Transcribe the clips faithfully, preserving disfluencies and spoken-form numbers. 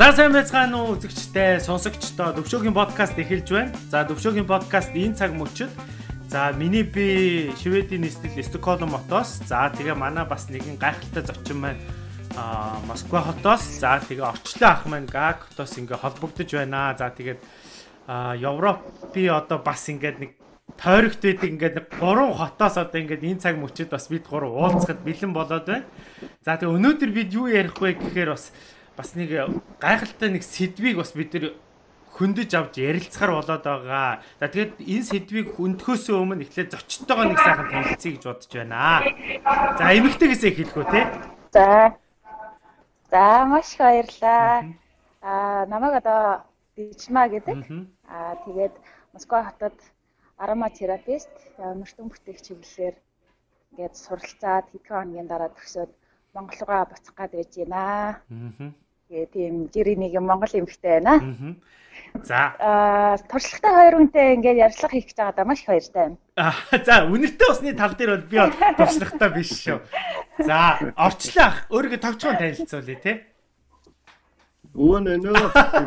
За сайн байцгаана уу үзэгчтэй, сонсогчдоо Төвшөөгийн подкаст эхэлж байна. За Төвшөөгийн подкаст энэ цаг мөчид за миний би Шведийн нийслэл Стокгольм хотоос за тэгээ манай бас нэгэн гайхалтай зочин маань а Москва хотоос за тэгээ орчлоо ах маань Гаг хотоос ингээ холбогдож байна. За тэгээд Европи одоо бас ингээд нэг тойрогт байдаг ингээд гурван хотоос одоо ингээд энэ цаг мөчид бас бид гурав уулзахад бэлэн болоод байна. За тэгээ өнөөдөр бид юу ярих вэ гэхээр бас бас нэг гайхалтай нэг сэдвийг бас бид нэр хөндөж авч ярилцахаар болоод байгаа. За тэгээд энэ сэдвийг хөндөөхөөс өмнө эхлээд зочдтойгоо нэг сайхан танилцъя гэж бодож байна. За эмэгтэйгээс эхэлэх үү те? За. За маш их баярлалаа. Аа намайг одоо Дижма гэдэг. Аа тэгээд Москва хотод ароматерапист, мөртөн бүтээх чиглэлээр ингээд суралцаад хэдхэн хоногийн дараа төгсөөд Монгол руугаа буцах гээд байж байна. Аа. Тэгээ тийм жирийн нэг Монгол эмэгтэй байна. Аа. За. Аа, туршлагатай хоёр хүнтэй ингээд ярьцлага хийх гэж байгаа даа маш их баяртай байна. Аа, за, үнэртэй усны тал дээр бол би туршлагатай биш шүү. За, орчлоо ах, өөрийгөө товчхон танилцуулъя те. Өвөн нөө.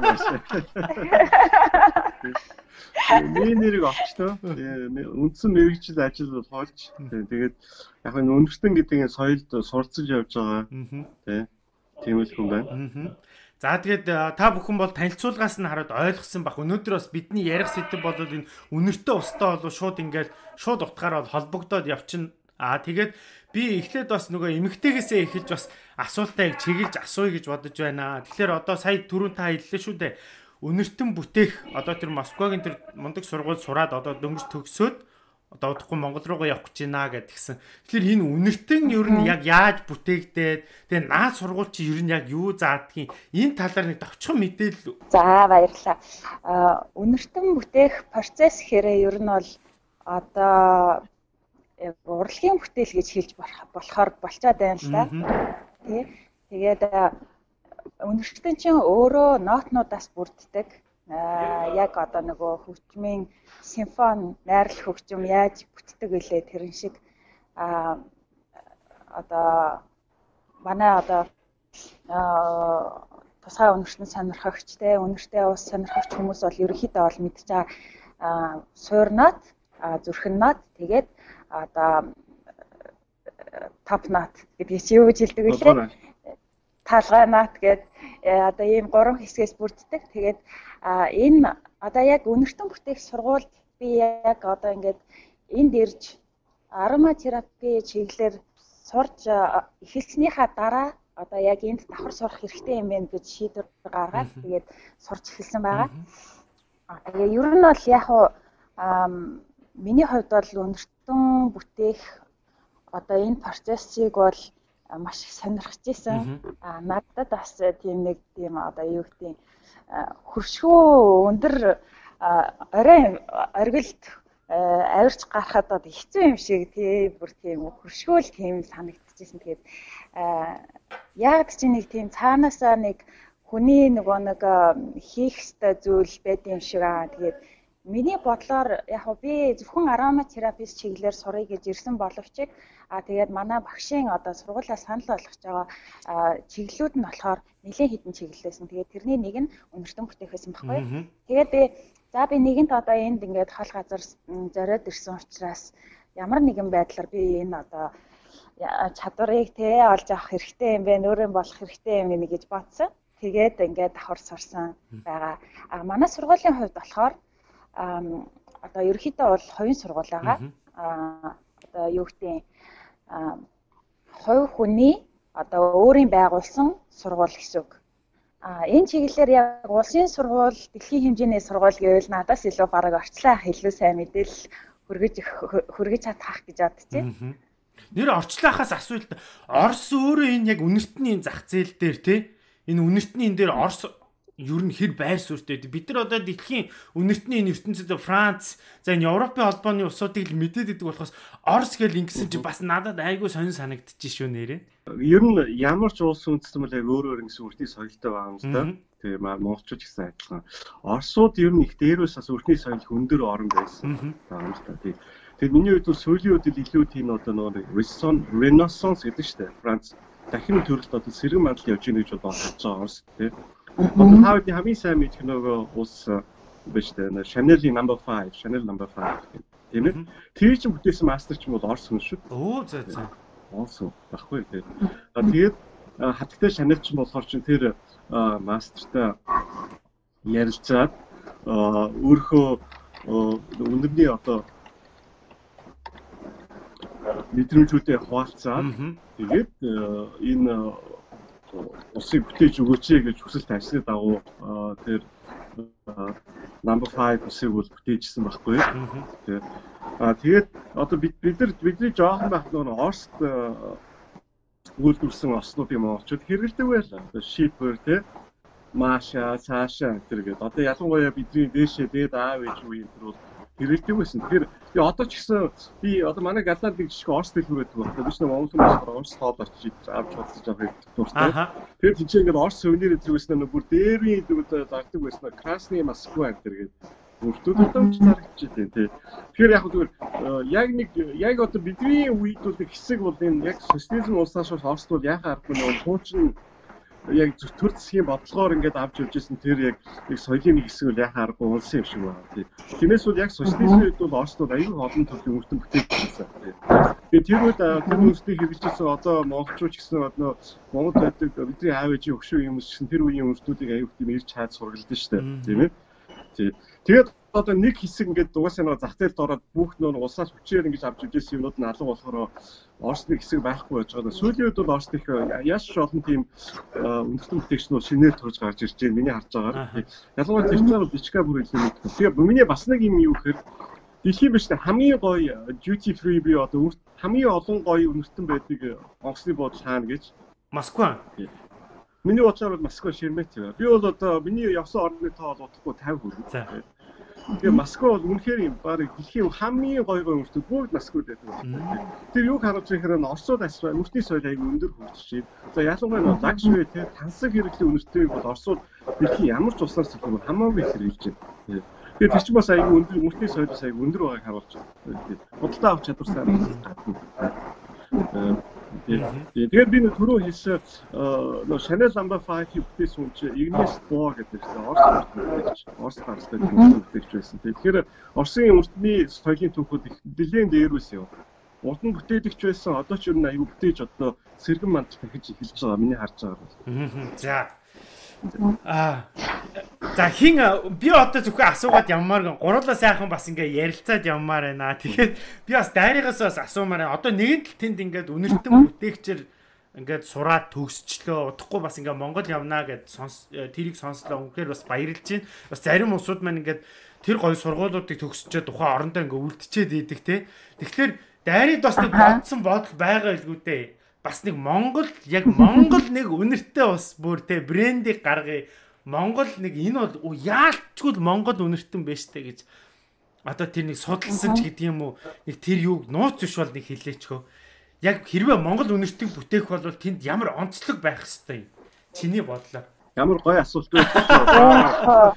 Миний нэрийг олчлоо. Үндсэн мэрэгжил ажил бол хоолж. Тэгээд яг нь үнэртэн гэдэг энэ соёлд сурцаж явж байгаа. Тэ. Тийм л хүн байна. За тэгээд та бүхэн бол танилцуулгаас нь хараад ойлгосон бах. Өнөөдөр бас бидний ярих сэдэв бол энэ үнэртэй устдаа бол шууд ингээд шууд утгаараа холбогдоод явчихна. Аа тэгээд би эхлээд бас нөгөө эмэгтэйгээсээ эхэлж бас асуултаа чиглэж асууя гэж бодож байна. Тэгэхээр одоо сая түрүүн та хэллээ шүү дээ. Үнэртэн бүтээх одоо тэр Москвагийн тэр мундаг сургууль сураад одоо дөнгөж төгсөөд одоо удахгүй Монгол руугаа явах гэж байна гэдгсэн. Тэгэхээр энэ үнэртэн ер нь яг яаж бүтээгдээд тэгээ наад сургууль чи ер нь яг юу заадгийг энэ талаар нэг товчхон мэдээлэл. За баярлалаа. Аа үнэртэн бүтээх процесс хэрэг ер нь бол одоо урлагийн бүтээл гэж хэлж болохоор болчоод байна л да. Тий. Тэгээд үнэртэн чинь өөрөө нотнуудаас бүрддэг. Аа яг одоо нөгөө хөгжмийн симфони найрал хөгжим яаж бүтдэг гэлээ тэрэн шиг аа одоо манай одоо аа тусгай үнэртэн сонирхогч те үнэртэй ус сонирхогч хүмүүс бол ерөнхийдөө бол мэдж байгаа суурнат зүрхэн нот тэгээд одоо топ нот гэдгийг чи юу гэж хэлдэг вэ? Талгай нот гэдэг одоо ийм гурван хэсгээс бүрддэг. Тэгээд энэ одоо яг үнэртэн бүтээх сургуульд би яг одоо ингээд энд ирж ароматерапи чиглэлээр сурж эхэлснийхаа дараа одоо яг энд давхар сурах хэрэгтэй юм байна гэж шийдвэр гаргаад тэгээд сурч эхэлсэн байгаа. Тэгээ ер нь бол яг миний хувьд бол үнэртэн бүтээх одоо энэ процессыг бол маш их сонирхож исэн. А надад бас тийм нэг тийм одоо юу гэдэг хөршөө өндөр орой оргилд авирч гарахад одоо хэцүү юм шиг тий бүр тийм хөршөөл тийм санагдчихсэн. Тэгээд яг ч нэг тийм цаанаасаа нэг хүний нөгөө нэг хийх ёстой зүйл байд юм шиг аа. Тэгээд миний бодлоор яг би зөвхөн ароматерапист чиглэлээр сурыг гэж ирсэн боловч а тэгээд манай багшийн одоо сургуулиас санал болгож байгаа чиглэлүүд нь болохоор нэлээд хідэн чиглэлээсэн. Тэгээд тэрний нэг нь үнэртэн бүтэехээс юм баггүй. Тэгээд би за би нэгэнт одоо энд ингээд хол газар зориод ирсэн учраас ямар нэгэн байдлаар би энэ одоо чадварыг те олж авах хэрэгтэй юм байна, өөрөө болох хэрэгтэй юм байна гэж бодсон. Тэгээд ингээд давхар сурсан байгаа. А манай сургуулийн хувьд болохоор а одоо ерөнхийдөө бол хувийн сургууль байгаа. А одоо юу гэдэг а хувь хүний одоо өөрийн байгуулсан сургууль гэсэн үг. А энэ чиглэлээр яг улсын сургууль, дэлхийн хэмжээний сургууль гэвэл надаас илүү бараг орчлоо ах илүү сайн мэдээлэл хүргэж хүргэж чадах гэж бодож байна. Нэр орчлоохаас асуулт. Орос өөрөө энэ яг үнэртний зах зээл дээр те энэ үнэртний энэ дээр Орос ер нь хэр байр суурьтай байдаг. Бид нар одоо дэлхийн үнэртний энэ ертөнцид Франц, за энэ Европын холбооны улсуудыг л мэдээд идэг болохоос Орос гэл ингэсэн чи бас надад айгүй сонир санагдчих шүү нэрээ. Ер нь ямар ч улс үндэстэн бол яг өөр өөр ингэсэн үртний соёлтой байгаа юм л да. Тэгээ монголчууд гэсэн адилхан. Оросууд ер нь их дээрээс бас үртний соёл хөндөр орон байсан. Аа л та. Тэгээд миний хувьд сүүлийн үед илүү тийм одоо нөгөө Renaissance гэдэг шүү дээ. Франц дахин төрөлд одоо сэргэн мандал явж ийн гэж бодож байгаа Орос тий. Одоо хавд хамгийн сайн мэдэх нөгөө ус биш үү? Chanel-ийн number five, Chanel number five тийм ээ. Тэр чинь бүтээсэн мастер ч юм бол Орос хүн шүү. Оо зөө зөө. Орос баггүй тийм. Тэгээд хатагтай Chanel ч болохоор чинь тэр мастертай ярилцаад өөрхөө өнөрний одоо мэдрэмжүүдээ хуваалцаад тэгээд энэ усыг бүтээж өгөөч гэж хүсэлт тавьсны дагуу тэр number five усыг бол бүтээжсэн байхгүй. Тэгээд одоо бид бид нар бидний жоохон байх нөгөө Оросд үйлдвэрсэн оснуудын монголчууд хэрэгэлдэг байлаа. Shipper тий Маша, Саша гэдэг. Одоо ялангуяа бидний дээшээ дээд аав ээж үеийн тэр бол хэрэгэлдэг байсан. Тэгэхээр би одоо ч гэсэн би одоо манай галаад нэг жишээ Орос дэлгүүр байдаг байна. Биш нэг Монгол хүмүүс Орос тоол очиж авч чадчих авах дуртай. Тэгэхээр тийч ингээд Орос сувенир гэдэг байсан нэг бүр дээрийн дүүд зардаг байсан. Красный Москва гэдэг. Өөртөө томч зарагдчих тийм тий. Тэгэхээр яг зүгээр яг нэг яг одоо бидний үед бол нэг хэсэг бол энэ яг социализм улсаас Оросд бол яхаа аргагүй нэг хуучин яг төр засгийн бодлогоор ингээд авч явж ирсэн тэр яг нэг соёлын нэг хэсэг бол яхаа аргагүй улсын юм шиг байна тий. Тиймээс бол яг социализмын үед бол Оросд аюул олон төрлийн өртөн бүтээгдэхүүн байсан тий. Тэгээд тэр үед тэр өөрсдөө хэрэгжүүлсэн одоо монголчууд гэсэн одоо Монгол байдаг бидний аав ээжийн өгшөө юм гэсэн тэр үеийн өртнүүдийг аюул тийм ирж чаад сургалдсан шүү дээ тийм ээ. Тий. Тэгээд одоо нэг хэсэг ингээд угаасаа нэг зах зээлд ороод бүх нөө улсаас хүчээр ингэж авч ирсэн юмнууд нь алга болохоор Орос нэг хэсэг байхгүй байж байгаа. Сүүлийн үед бол Орос их яаш олон тийм үндэстэн бүтээгчнүүд шинээр төрж гарч ирж байна. Миний харж байгаа. Ялангуяа тэр цаар бичгээ бүр илүү мэддэг. Тэгээ миний бас нэг юм юу гэхээр дэлхийн биш хамгийн гоё duty free би одоо хамгийн олон гоё үндэстэн байдаг онгоцны буудлын хаана гэж Москва. Миний бодлоор Москва ширмэт байна. Би бол одоо миний явсан орны тоо бол удахгүй тавь хүрнэ. Тэгээ Москва бол үнэхээр юм баг дэлхийн хамгийн гоё гоё үндэстэн бүгд Москвад байдаг. Тэр юг харуулж ихээр нь Оросууд асуу мөртний соёл аяг өндөр хөгжиж байна. За ялангуяа лагшгүй те тансаг хэрэглээ үнэртэйг бол Оросууд дэлхийн ямар ч улсаас ч хамаагүй хэрэгжилж байна. Тэгээд тэр чинь бас аяг өндөр мөртний соёлоос аяг өндөр байгааг харуулж байна. Худалдаа авч чадварсаар гадна. Тэгээд би нэг түрүү хэлсэн нөө Chanel number five бүтээсэн хүн чинь Ignis Bo гэдэг чинь Орос бүтээгч, Орос гаралтай бүтээгч байсан. Тэгэхээр Оросын өртний соёлын түүхүүд их нэлээд дээр байсан юм. Урдан бүтээлэгч байсан. Одоо ч ер нь аюу бүтээж одоо сэргэн манд дахиж эхэлж байгаа. Миний харж байгаа. За. Аа. За хин би одоо зөвхөн асуугаад явмаар гурлаа сайхан бас ингээ ярилцаад явмаар байна. Тэгээд би бас дайрыгаас бас асуумаар байна. Одоо нэгэн тал тэнд ингээд үнэртэн бүтээгчээр ингээд сураад төгсчлөө. Удахгүй бас ингээ Монгол явнаа гэд сонс тэрийг сонслоо. Үнэхээр бас баярлж байна. Бас зарим улсууд маань ингээд тэр гоё сургуулиудыг төгсчөө тухайн орондоо ингээ үлдчихэд идэг те. Тэгэхээр дайрыг бас нэг бодсон бодол байгаа илгүү дээ. Бас нэг Монгол яг Монгол нэг үнэртэй бас бүр те брендийг гаргая. Монгол нэг энэ бол яалчгүй л Монгол үнэртэн байж тээ гэж одоо тэр нэг судалсан ч гэдэг юм уу нэг тэр юуг нууц биш бол нэг хэлээчхөө. Яг хэрвээ Монгол үнэртэн бүтээх бол тэнд ямар онцлог байх хэвээр юм. Чиний бодлоор. Ямар гоё асуулт байна.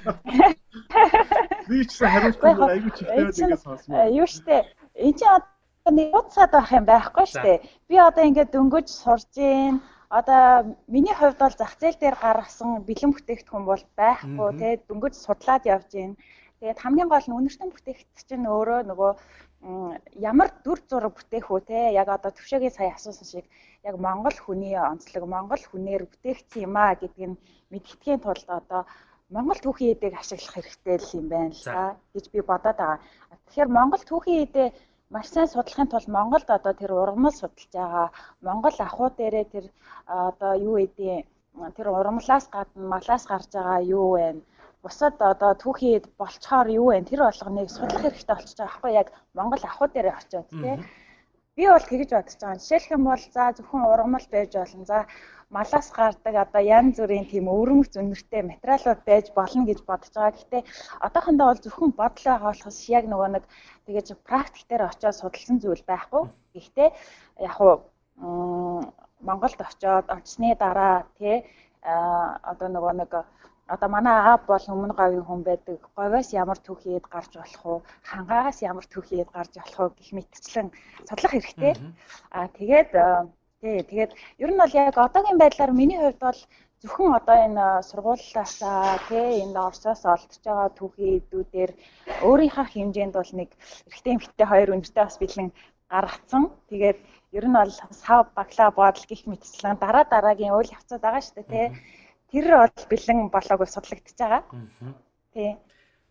Би ч хариулт айгүй чигтэй байгаа сонсмоо. Юу штэ. Энд чи нэг уцаад байх юм байхгүй штэ. Би одоо ингээд дөнгөж сурж гин. Одоо миний хувьд бол зах зээл дээр гаргасан бэлэн бүтээгдэхүүн бол байхгүй тий дөнгөж судлаад явж гин. Тэгээд хамгийн гол нь үнэртэн бүтээгдэхүүн чинь өөрөө нөгөө ямар дүр зураг бүтээх үү тий яг одоо төвшөөгийн сая асуусан шиг яг Монгол хүний онцлог Монгол хүнээр бүтээгдсэн юм а гэдгийг мэдгэдгийн тулд одоо Монгол түүхийн эдэг ашиглах хэрэгтэй л юм байна л та гэж би бодоод байгаа. Тэгэхээр Монгол түүхийн эдээ маш сайн судлахын тулд Монголд одоо тэр ургамал судалж байгаа. Монгол ахуй дээрээ тэр одоо юу эдээ тэр ургамлаас гадна малаас гарч байгаа юу вэ? Бусад одоо түүхийд болцохоор юу вэ? Тэр болгоныг судлах хэрэгтэй болчихж байгаа байхгүй яг Монгол ахуй дээрээ очиод тий. Би бол тэгэж бодож байгаа. Жишээлх юм бол за зөвхөн ургамал байж болно. За малаас гардаг одоо янз бүрийн тийм өвөрмөц үнэртэй материалууд байж болно гэж бодож байгаа. Гэхдээ одоохондоо бол зөвхөн бодол байгаа болохос яг нөгөө нэг тэгэж практик дээр очиод судалсан зүйл байхгүй. Гэхдээ яг уу Монголд очиод очсны дараа тий одоо нөгөө нэг одоо манай аав бол өмнө говийн хүн байдаг. Говьоос ямар түүхийд гарч болох уу? Хангаагаас ямар түүхийд гарч болох уу гэх мэтчлэн судлах хэрэгтэй. Аа тэгээд тий тэгээд ер нь бол яг одоогийн байдлаар миний хувьд бол зөвхөн одоо энэ сургуулиасаа тий энэ Оросоос олдож байгаа түүхий эдүүдээр өөрийнхөө хэмжээнд бол нэг эрэгтэй эмэгтэй хоёр өнөртэй бас бэлэн гаргацсан. Тэгээд ер нь бол сав баглаа бодол гих мэтчлэн дараа дараагийн үйл явцад байгаа шүү дээ тий. Тэр бол бэлэн болоогүй судлагдчихж байгаа. Тий.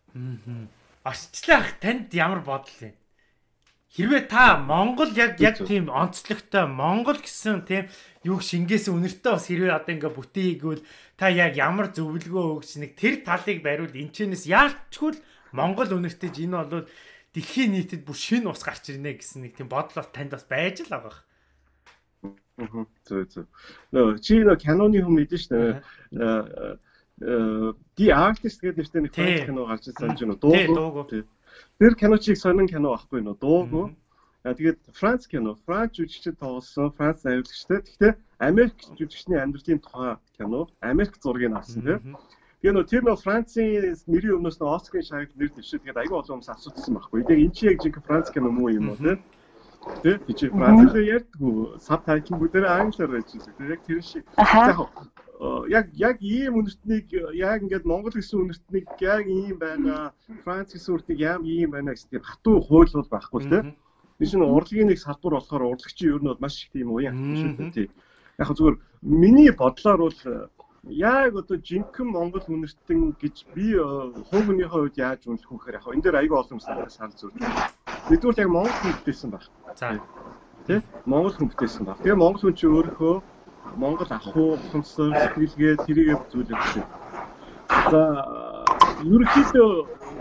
Орсчлаа ах танд ямар бодол вэ? Хэрвээ та Монгол яг яг тийм онцлогтой Монгол гэсэн тийм юу шингээсэн үнэртэй бас хэрвээ одоо ингээ бүтээгээл та яг ямар зөвлөгөө өгч нэг тэр талыг бариул энэчнээс яалчгүй Монгол үнэртэй энэ бол дэлхийн нийтэд бүр шинэ ус гарч ирнэ гэсэн нэг тийм бодол бас танд бас байж л байгаа. Аа. Зөв зөв. Нөө чи нөө киноны хүн мэдэн шүү дээ. Э ди артист гэдэг нэртэй нэг Франц кино гарч ирсэн юм дууг. Тэр кино чиг сонин кино байхгүй нөө дууг. Тэгээд Франц кино, Франц жүжигчид тоглосон, Франц найруулагчтай. Гэхдээ Америк жүжигчний амьдралын тухай кино, Америк зургийг авсан тийм. Тэгээ нөө тэр нөө Францын нэрийн өмнөөс нөө Оскарын шагнал нэр дэвшээ. Тэгээд аягүй олон хүмүүс асуудсан байхгүй. Тэгээд энэ чи яг жинхэнэ Франц кино муу юм уу тийм. Тэ чи Францаар ярьдгүй, сабтайтлуудаар англиар байж байгаа. Тэгээд яг тэр шиг. Яг яг ийм үнэртнийг яг ингээд Монгол гэсэн үнэртнийг яг ийм байна. Франц гэсэн үнэртнийг яам ийм байна гэсэн хатуу хууль бол байхгүй тийм. Биш нэг урлагийн нэг салбар болохоор урлагчийн ер нь бол маш их тийм уян шүү дээ. Яг зүгээр миний бодлоор бол яг одоо жинхэнэ Монгол үнэртэн гэж би хувийнхөө хувьд яаж үнэлэх вэ гэхээр яг энэ дээр аягүй олон санал зүйл. Нэгдүгээр яг Монгол хүн бүтээсэн баг. За. Тэ? Монгол хүн бүтээсэн баг. Тэгээ Монгол хүн чи өөрийнхөө Монгол ахуй, ухамсар, сэтгэлгээ тэрийг зүйлээ. За, ерөнхийдөө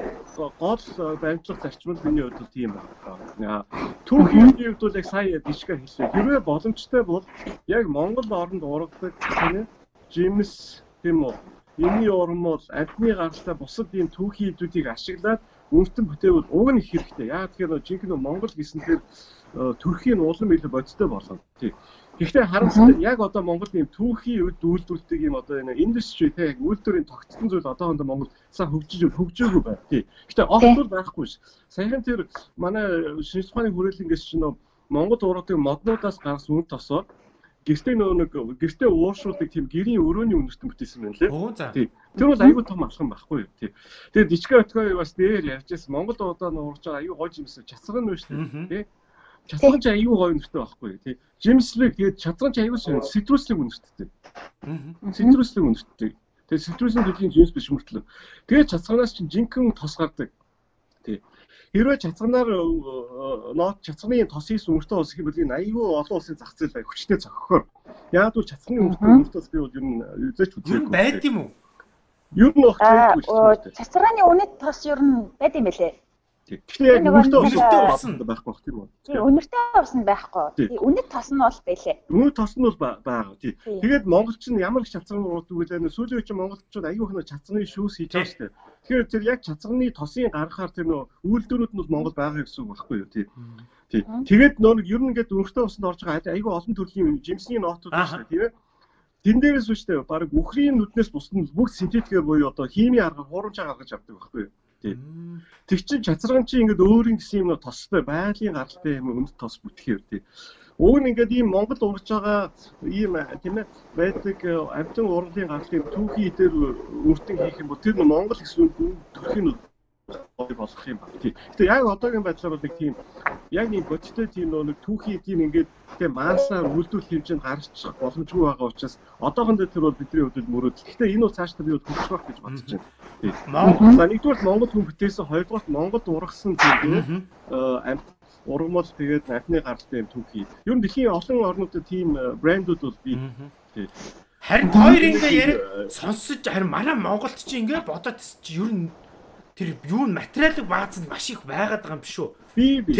гол баримтлах зарчмал миний хувьд тийм байна. Түүхийн хувьд бол яг сая дишгээ хэлсэн. Хэрвээ боломжтой бол яг Монгол оронд ургадаг тийм Жимс тийм үү. Энэний уран бол амьтны гаралтай бусад ийм түүхийн хэдүүдийг ашиглаад үнэтэн бүтээвэл уг нь их хэрэгтэй. Яа тэгэхээр жинхэнэ Монгол гэсэнээр төрхийн улам илүү бодиттой болно. Тийм. Гэхдээ харамсалтай яг одоо Монгол ийм түүхийн үед үйлдвэрлэдэг ийм одоо энэ индастри те яг үйлдвэрийн тогтсон зүйл одоохондоо Монгол сайн хөгжиж хөгжөөгүй байна. Тийм. Гэхдээ огтур байхгүй ш. Саяхан тэр манай шинжлэх ухааны хүрээлэнгээс чинь Монгол ургадын моднуудаас гарсан үн тосоо гэртээ нөө нэг гэртээ ууршуулдаг тийм гэрийн өрөөний үнэртэн бүтээсэн байна лээ. Тийм. Тэр бол аюу тум алхам байхгүй юу. Тийм. Тэгээд дичгээ өтгөө бас дээр ярьжсэн Монгол удаа нуурж байгаа аюу гой жимс чацган нь шүү дээ. Тийм. Чацган ч аюу гой үнэртэй байхгүй юу. Тийм. Жимслэг тэгээд чацган ч аюу ситруслэг үнэртэй. Аа. Ситруслэг үнэртэй. Тэгээд ситрусийн төлөлийн жимс биш мөртлөө. Тэгээд чацганаас чинь жинхэнэ тос гардаг. Тийм. Хэрвээ чацганаар нот чацганы тос хийсэн үнэртэй ус гэвэл энэ аюу олон улсын зах зээл бай хүчтэй зохихоор. Яг л чацганы үнэртэй ус би бол ер нь үзэж үзээгүй. Байд юм уу? Ер нь багчгүй. Чацганы үнэт тос ер нь байд юм байлээ. Тэгэхээр яг үнэртэй ус байхгүй байх тийм үү? Тийм, үнэртэй ус нь байхгүй. Үнэт тос нь бол байлээ. Үнэт тос нь бол байгаа. Тийм. Тэгээд монголч нь ямар их чацган уудаг вэ? Сүүлийн үеийн монголчууд аюух нь чацганы шүүс хийж байгаа шүү дээ. Тэгэхээр тэр яг чацганы тосын гаргахаар тэр нөө үйлдвэрүүд нь бол Монгол байгаа гэсэн үг байхгүй юу? Тийм. Тийм. Тэгээд нөө нэг ер нь ингээд үнэртэй усанд орж байгаа аюу олон төрлийн жимсний нотууд байна тийм ээ. Тэн дээрээс үстэй баг үхрийн нүднээс бусдын бүгд синтетикээр буюу одоо химийн аргаар хуурамч гаргаж авдаг байхгүй юу? Тийм. Тэг чин чацраган чи ингээд өөрийн гэсэн юм тостой байгалийн гаралтай юм өмд тос бүтгэхээр тийм. Уг нь ингээд ийм Монгол ургаж байгаа ийм тийм ээ байдаг амтан ургалтын гаралтай түүхий дээр өртөн хийх юм бол тэр Монгол гэсэн төрхийн болох юм байна. Гэтэ яг одоогийн байдлаар бол нэг тийм яг нэг бодиттой тийм нэг түүхий тийм ингээд тийм маасаар үйлдвэрлэх хэмжээнд гарч боломжгүй байгаа учраас одоохондоо тэр бол бидний хувьд мөрөөдөл. Гэтэ энэ бол цааш та би хөгжих байх гэж бодож байна. Тийм. За нэгдүгээр Монгол хүн бүтээсэн, хоёрдугаар Монгол ургасан тийм амт ургамал тэгээд амтны гаралтай юм түүхий. Ер нь дэлхийн олон орнуудад тийм брэндүүд бол бий. Тийм. Харин хоёр ингээ яриг сонсож харин манай Монголд чи ингээ бодоод чи ер нь тэр юу материалын бааз нь маш их байгаад байгаа юм биш үү? Би би.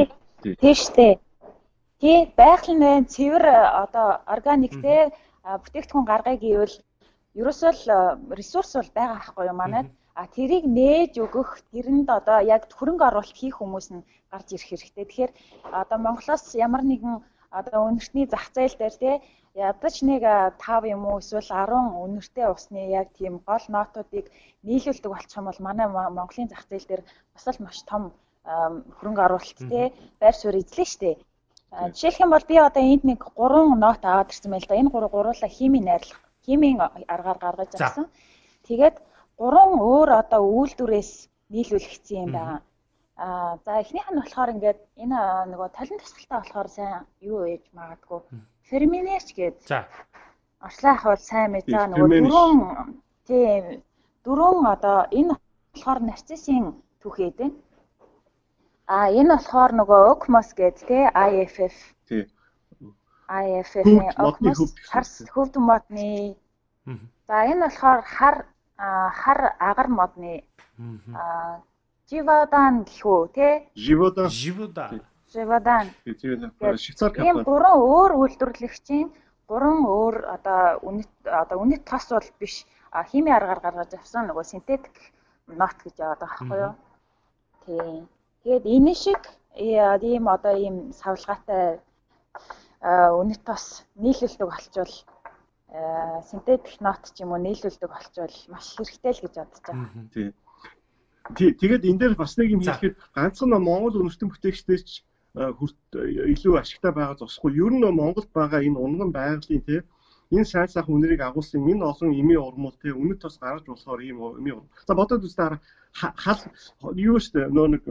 Тийш үү. Тий, байгалийн байн цэвэр одоо органиктэй бүтээгдэхүүн гаргая гэвэл ерөөсөө л ресурс бол байгаа байхгүй юу манайд. А тэрийг нээж өгөх, тэрэнд одоо яг хөрөнгө оруулалт хийх хүмүүс нь гарч ирэх хэрэгтэй. Тэгэхээр одоо Монголоос ямар нэгэн одоо үнэртний зах зээл дээр тий ядаж нэг тав юм уу эсвэл арван үнэртэй усны яг тийм гол нотуудыг нийлүүлдэг болчих юм бол манай Монголын зах зээл дээр бас л маш том хөрөнгө оруулалттай байр суурь эзлэн штэ. Жишээлх юм бол би одоо энд нэг гурван нот аваад ирсэн байл да. Энэ гурав гуруула химийн найрлах химийн аргаар гаргаж авсан. Тэгээд гурван өөр одоо үйлдвэрээс нийлүүлэгдсэн юм байна. Аа за эхнийх нь болохоор ингээд энэ нөгөө талент тасалтай болохоор сайн юу ээж магадгүй ферминерч гээд. За. Орчлах бол сайн мэд. За нөгөө дөрөв тийм дөрөв одоо энэ болохоор нарциссын түүхээд байна. А энэ болохоор нөгөө Окмос гээд те I F F. Тий. I F F-ийн Окмос харс хөвд модны. За энэ болохоор хар хар агар модны. А Живодан гэхүү те. Живодан. Живодан. Живодан. Тийм Швейцар компани. Ийм гурван өөр үйлдвэрлэгчийн гурван өөр одоо үнэт одоо үнэт тос бол биш. Химийн аргаар гаргаж авсан нөгөө синтетик нот гэж яваад байгаа байхгүй юу? Тийм. Тэгээд энэ шиг ийм одоо ийм савлгаатай үнэт тос нийлүүлдэг болчвол синтетик нот ч юм уу нийлүүлдэг болчвол маш хэрэгтэй л гэж бодож байгаа. Тийм. Тэгээд энэ дээр бас нэг юм хэлэхэд ганцхан Монгол үнэртэн бүтээгчдээс илүү ашигтай байгаа зогсохгүй. Ер нь Монголд байгаа энэ унган байгалийн тий энэ сайн сайхан үнэрийг агуулсан энэ олон эмийн урмууд тий үнэт тос гаргаж болохоор ийм эмийн урм. За бодоод үзтээ хал юу штэ нөө нэг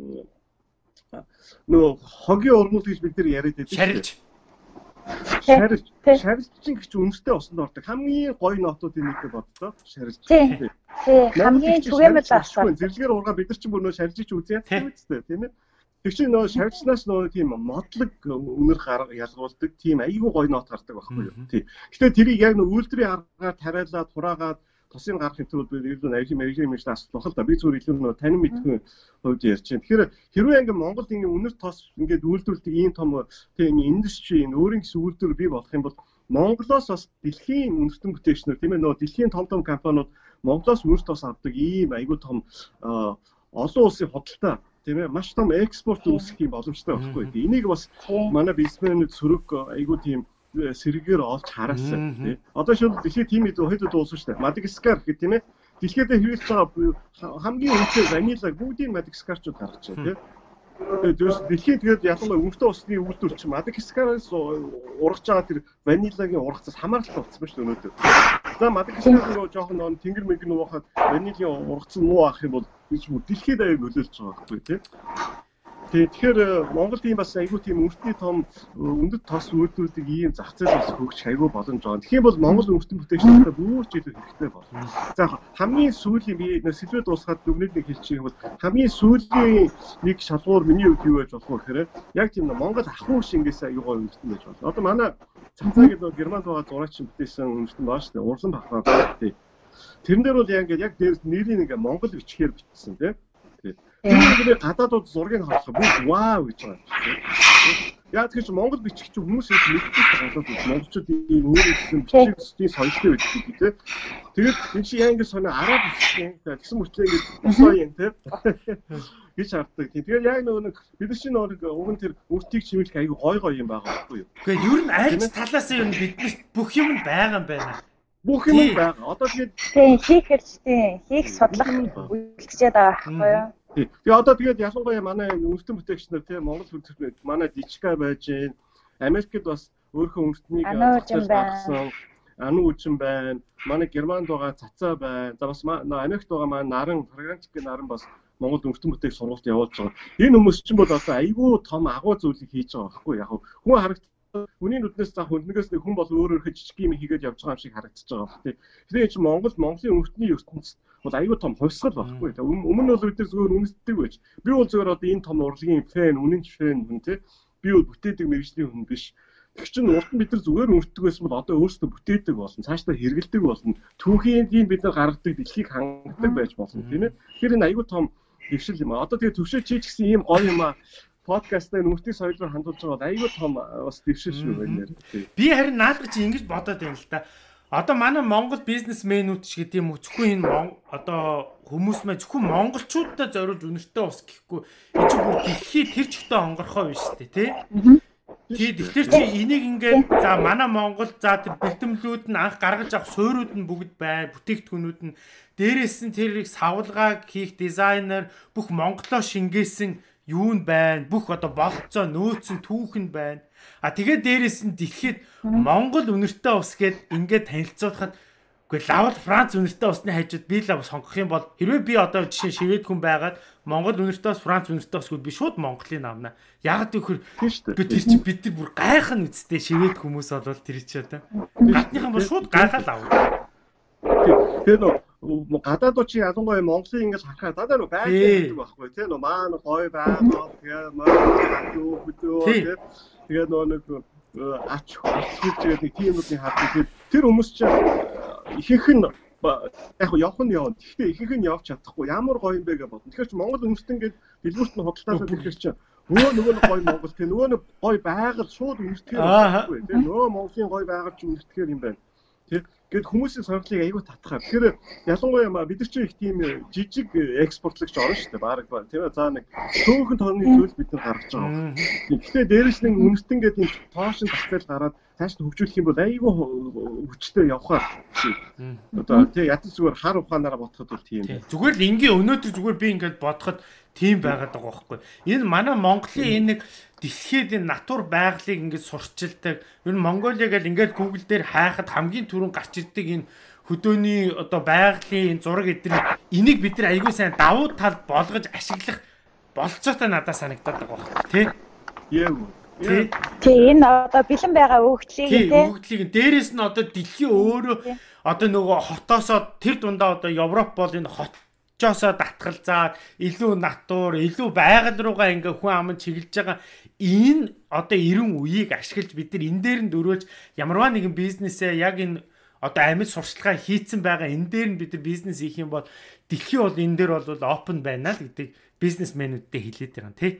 нөө хогийн урмууд гэж бид нар яриад байдаг. Шарилж. Шарилж. Шарилж чинь гэж үнэртэй усанд ордог. Хамгийн гоё нотуудын нэг боддоо. Шарилж. Тий. Тий. Хамгийн түгээмэл асар. Зэрлэгээр ургаа бид нар чинь бүр нөө шарилжиж үзье үсттэй тийм ээ. Тэг чи нөө шарилжнаас нөө тийм модлог үнэр гарга ялгуулдаг тийм айгүй гоё нот гардаг байхгүй юу. Тий. Гэтэ тэрийг яг нөө үйлдвэрийн аргаар тариалаад хураагаад тосын гаргахын тулд бид ер нь аягийн мэрэгжлийн мэж асуулах л да. Би зүгээр илүү нөө танин мэдхэн хувьд ярьж байна. Тэгэхээр хэрвээ ингээ Монголд ингээ үнэр тос ингээд үйлдвэрлэдэг ийм том тийм индастри энэ өөрийн гэсэн үйлдвэр бий болох юм бол Монголоос бас дэлхийн үнэртэн бүтээгчнэр тийм ээ нөө дэлхийн том том компаниуд Монголоос үнэр тос авдаг ийм айгүй том олон улсын худалдаа тийм ээ маш том экспорт үүсэх юм боломжтой байхгүй. Энийг бас манай бизнесмэнүүд сөрөг айгүй тийм сэргээр олж хараасан тийм. Одоо шууд дэлхийд тийм хэд дуусан шүү дээ. Мадагаскар гэх тийм ээ. Дэлхийд хэрэглэж байгаа хамгийн өндөр ванилаг бүгдийг Мадагаскарчууд гаргаж байна тийм. Тэгээд дэлхийд тэгээд ялангуяа өвөртөө усны үйлдвэр чинь Мадагаскараас ургаж байгаа тэр ванилагийн ургацаас хамааралтай болсон ба шүү өнөөдөр. За Мадагаскар нөгөө жоохон нөө тэнгэр мэгэн уухад ванилагийн ургац нь муу авах юм бол дэлхийд аяг нөлөөлж байгаа байхгүй тийм. Тэгэхээр Монголд ийм бас айгүй тийм өртний том өндөд тос үйлдвэрлэдэг ийм зах зээл бас хөгжих айгүй боломж байгаа. Тэгэх юм бол Монгол өртөн бүтээгчдээ бүр ч илүү хэрэгтэй болно. За хамгийн сүүлийн би сэлбэд дуусгаад дүгнэлт нэг хэлчих юм бол хамгийн сүүлийн нэг шалгуур миний хувьд юу байж болох вэ гэхээр яг тийм Монгол ахуй шингээс айгүй гоё өртөн байж болно. Одоо манай цацаагийн нөгөө Германд байгаа зураач бүтээсэн өртөн баа шүү дээ. Урлан бахаа тий. Тэрэн дээр бол яг ингээд яг дээр нэрийг ингээ Монгол бичгээр бичсэн тий. Тэгээд гадаадууд зургийг харах бүр вау гэж байгаа. Яа тэгэхээр Монгол бичгч хүмүүс их мэддэг болоод монголчууд ийм өөрөөсөө бичгийн соёлтой байдаг тийм. Тэгээд энэ чи яа ингэ сонио араб бичсэн. Тэгсэн мөртлөө ингэ босоо юм тийм. гэж харддаг. Тэгээд яг нөгөө бид нар чинь нөгөө уг нь тэр өртгийг чимэглэх аягүй гой гой юм байгаа байхгүй юу. Гэхдээ ер нь аль ч талаас нь биднэрт бүх юм байгаа юм байна. Бүх юм байгаа. Одоо тэгээд хийх хэрэгтэй. Хийх судлах үйлчлээд байгаа байхгүй юу. Тэгээ одоо тэгээд ялангуяа манай үнэртэн бүтээгчнэр тийм Монгол хүндрэлт манай Дичка байж гэн Америкт бас өөрхөн үнэртнийг гаргасан Ану үжин байна. Манай Германд байгаа цацаа байна. За бас Америкт байгаа манай наран програмчгийн наран бас Монгол үнэртэн бүтээгч сургалт явуулж байгаа. Энэ хүмүүс чинь бол одоо айгүй том агуу зүйлийг хийж байгаа байхгүй яг хүн харагд хүний нүднээс за хүнднээс нэг хүн бол өөр өөр жижиг юм хийгээд явж байгаа юм шиг харагдаж байгаа байна. Тэгэхээр чинь Монгол Монголын үнэртний ертөнцид бол аюу том хувьсгал байхгүй. Өмнө нь бол бид нар зөвхөн үнэсдэг байж. Би бол зөвхөн одоо энэ том урлагийн фэн, үнэнч фэн хүн тий. Би бол бүтээдэг мэргэжлийн хүн биш. Тэг чинь урд нь бид нар зүгээр үнэртдэг байсан бол одоо өөрсдөө бүтээдэг болно. Цаашдаа хэрэгэлдэг болно. Түүхийн бид нар гаргадаг дэлхийг хангадаг байж болно тийм ээ. Тэр энэ аюу том дэвшил юм аа. Одоо тэгээ төвшөө чи ч гэсэн ийм гоё юм аа. Подкастыг нүртийн соёл руу хандуулж байгаа аюу том бас дэвшил шүү байна. Би харин наадах чи ингэж бодоод байна л да. Одоо манай Монгол бизнесмэнүүд ч гэдэг юм уу зөвхөн энэ одоо хүмүүс мэ зөвхөн монголчуудад зориулж үнэртэй ус гэхгүй энэ ч бүр дэлхий тэр чигтээ онгорхоо биш үү тий. Тий тэгэхээр чи энийг ингээд за манай Монгол за тэр бэлтгэлүүд нь анх гаргаж авах суурьуд нь бүгд байна бүтээгдэхүүнүүд нь дээрээс нь тэрийг савлгааг хийх дизайнер бүх монголоо шингээсэн юу нь байна бүх одоо болцоо нөөцөн түүх нь байна. А тэгээд дээрээс нь дэлхийд Монгол үнэртэй ус гээд ингээд танилцуулахад үгүй лавл Франц үнэртэй усны хажууд би л сонгох юм бол хэрвээ би одоо жишээ шивэд хүн байгаад Монгол үнэртэй ус Франц үнэртэй ус гэвэл би шууд Монголыг авна. Яг гэхээр би тэр чи бид нар бүр гайхан үсттэй шивэд хүмүүс болвол тэр чи одоо гадныхан бол шууд гайхал авна. Тэр нөө гадаадууд чи ялангуяа Монголын ингэж харахад даа нөө байг гэдэг байхгүй тий нөө маань гой байгаа тэгээ маань юу хөдөө тэгээ нөө нэг ач хүчтэй нэг тиймүүдийн хаад тэр хүмүүс чи ихэнх нь яг явах нь явна. Гэхдээ ихэнх нь явж чадахгүй. Ямар гоё юм бэ гэж бодно. Тэгэхээр чи Монгол үнэртэн гээд дэлгүүрт нь худалдаасаа тэгэхээр чи нөгөө нөгөө гоё Монгол тий нөгөө гоё байгаль шууд үнэртгэхээр байхгүй тий нөгөө Монголын гоё байгаль чи үнэртгэхээр юм байна. Тий гээд хүмүүсийн сонирхлыг аягүй татхаа. Тэгэхээр ялангуяа бид нар чи их тийм жижиг экспортлагч орно шүү дээ. Баараг ба тийм ээ. За нэг төөхөн тонны зүйл бид нар гаргаж байгаа. Гэхдээ дээрэс нь үнэртэн гээд юм тоошин татвал гараад цааш нь хөгжүүлэх юм бол аягүй хүчтэй явхаа. Одоо тий ядаж зүгээр хар ухаанаараа бодоход бол тийм. Зүгээр л ингийн өнөөдөр зүгээр би ингээд бодоход тийм байгаад байгаа байхгүй. Энэ манай Монголын энэ нэг дэлхийд энэ натур байгалыг ингээд сурчилдаг. Энэ Монголиаг л ингээд Google дээр хайхад хамгийн түрүүн гарч ирдэг энэ хөдөөний одоо байгалийн зураг эдгээр энийг бид нар аягүй сайн давуу тал болгож ашиглах болцоотой надад санагдаад байгаа байхгүй тий. Яа. Тий энэ одоо бэлэн байгаа өгдлийг тий. Өгдлийг дээрээс нь одоо дэлхийн өөрөө одоо нөгөө хотоосоо тэр дундаа одоо Европ бол энэ хот жосоо татгалзаад илүү натур, илүү байгаль руугаа ингээ хүн аман чиглэж байгаа энэ одоо эрен үеийг ашиглаж бид нар энэ дээр нь дөрүүлж ямарваа нэгэн бизнесээ яг энэ одоо амьд сурчлагаа хийцэн байгаа энэ дээр нь бид нар бизнес хийх юм бол дэлхий бол энэ дээр бол open байна л гэдэг бизнесмэнүүдтэй хэлээд байгаа тий.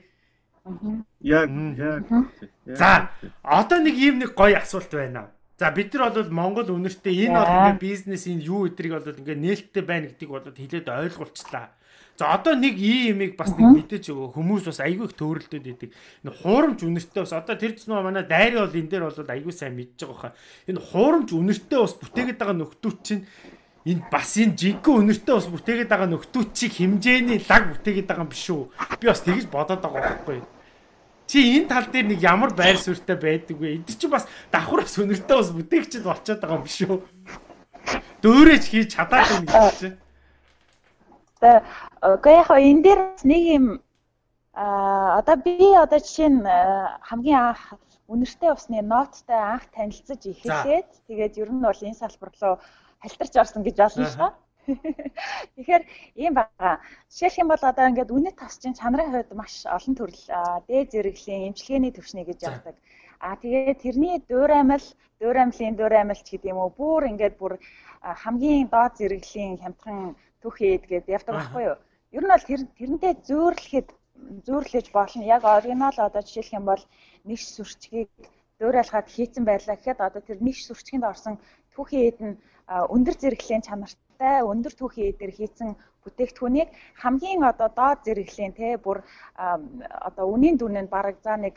Яг яг. За одоо нэг ийм нэг гоё асуулт байна. За бид нар бол Монгол үнэртэй энэ бол ингээ бизнес энэ юу өдрийг бол ингээ нээлттэй байна гэдгийг бол хэлээд ойлгуулчлаа. За одоо нэг ийм юмыг бас нэг мэдээж өгөө хүмүүс бас айгүй их төөрөлдөд идэг. Энэ хуурамч үнэртэй бас одоо тэр ч нөө манай дайри бол энэ дээр бол айгүй сайн мэдж байгаа хаа. Энэ хуурамч үнэртэй бас бүтээгээд байгаа нөхдүүд чинь энэ бас энэ жинхэнэ үнэртэй бас бүтээгээд байгаа нөхдүүд чиг хэмжээний лаг бүтээгээд байгаа юм биш үү? Би бас тэгж бодоод байгаа байхгүй. Чи энэ тал дээр нэг ямар байр суурьтай байдаг вэ? Энд чи бас давхраас өнөртөө бас бүтээгчд болчиход байгаа юм биш үү? Дөөрэж хийж чадаад байна гэж чи. За үгүй яг энэ дээр нэг юм а одоо би одоо жишээ нь хамгийн анх үнэртэй усны нооттой анх танилцаж эхлээд тэгээд ер нь бол энэ салбар руу халтарч орсон гэж болно шүү дээ. Тэгэхээр ийм байгаа. Жишээлх юм бол одоо ингээд үнэт тас чинь чанарын хувьд маш олон төрөл дээд зэрэглэлийн эмчилгээний төвшний гэж явдаг. А тэгээд тэрний дуураймал, дуураймлын дуураймалч гэдэг юм уу бүр ингээд бүр хамгийн доод зэрэглэлийн хямдхан түүхийд гэдэг явдаг байхгүй юу? Ер нь бол тэр тэрнтэй зөөрлөхэд зөөрлөж болно. Яг оригинал одоо жишээлх юм бол нэгш сүрчгийг дуурайлахад хийцэн байлаа гэхэд одоо тэр нэгш сүрчгэнд орсон түүхийд нь өндөр зэрэглэлийн чанарт өндөр түүхийн эдгээр хийцэн бүтээгдэхүүнийг хамгийн одоо доод зэрэглэлийн те бүр одоо үнийн дүн нь бараг за нэг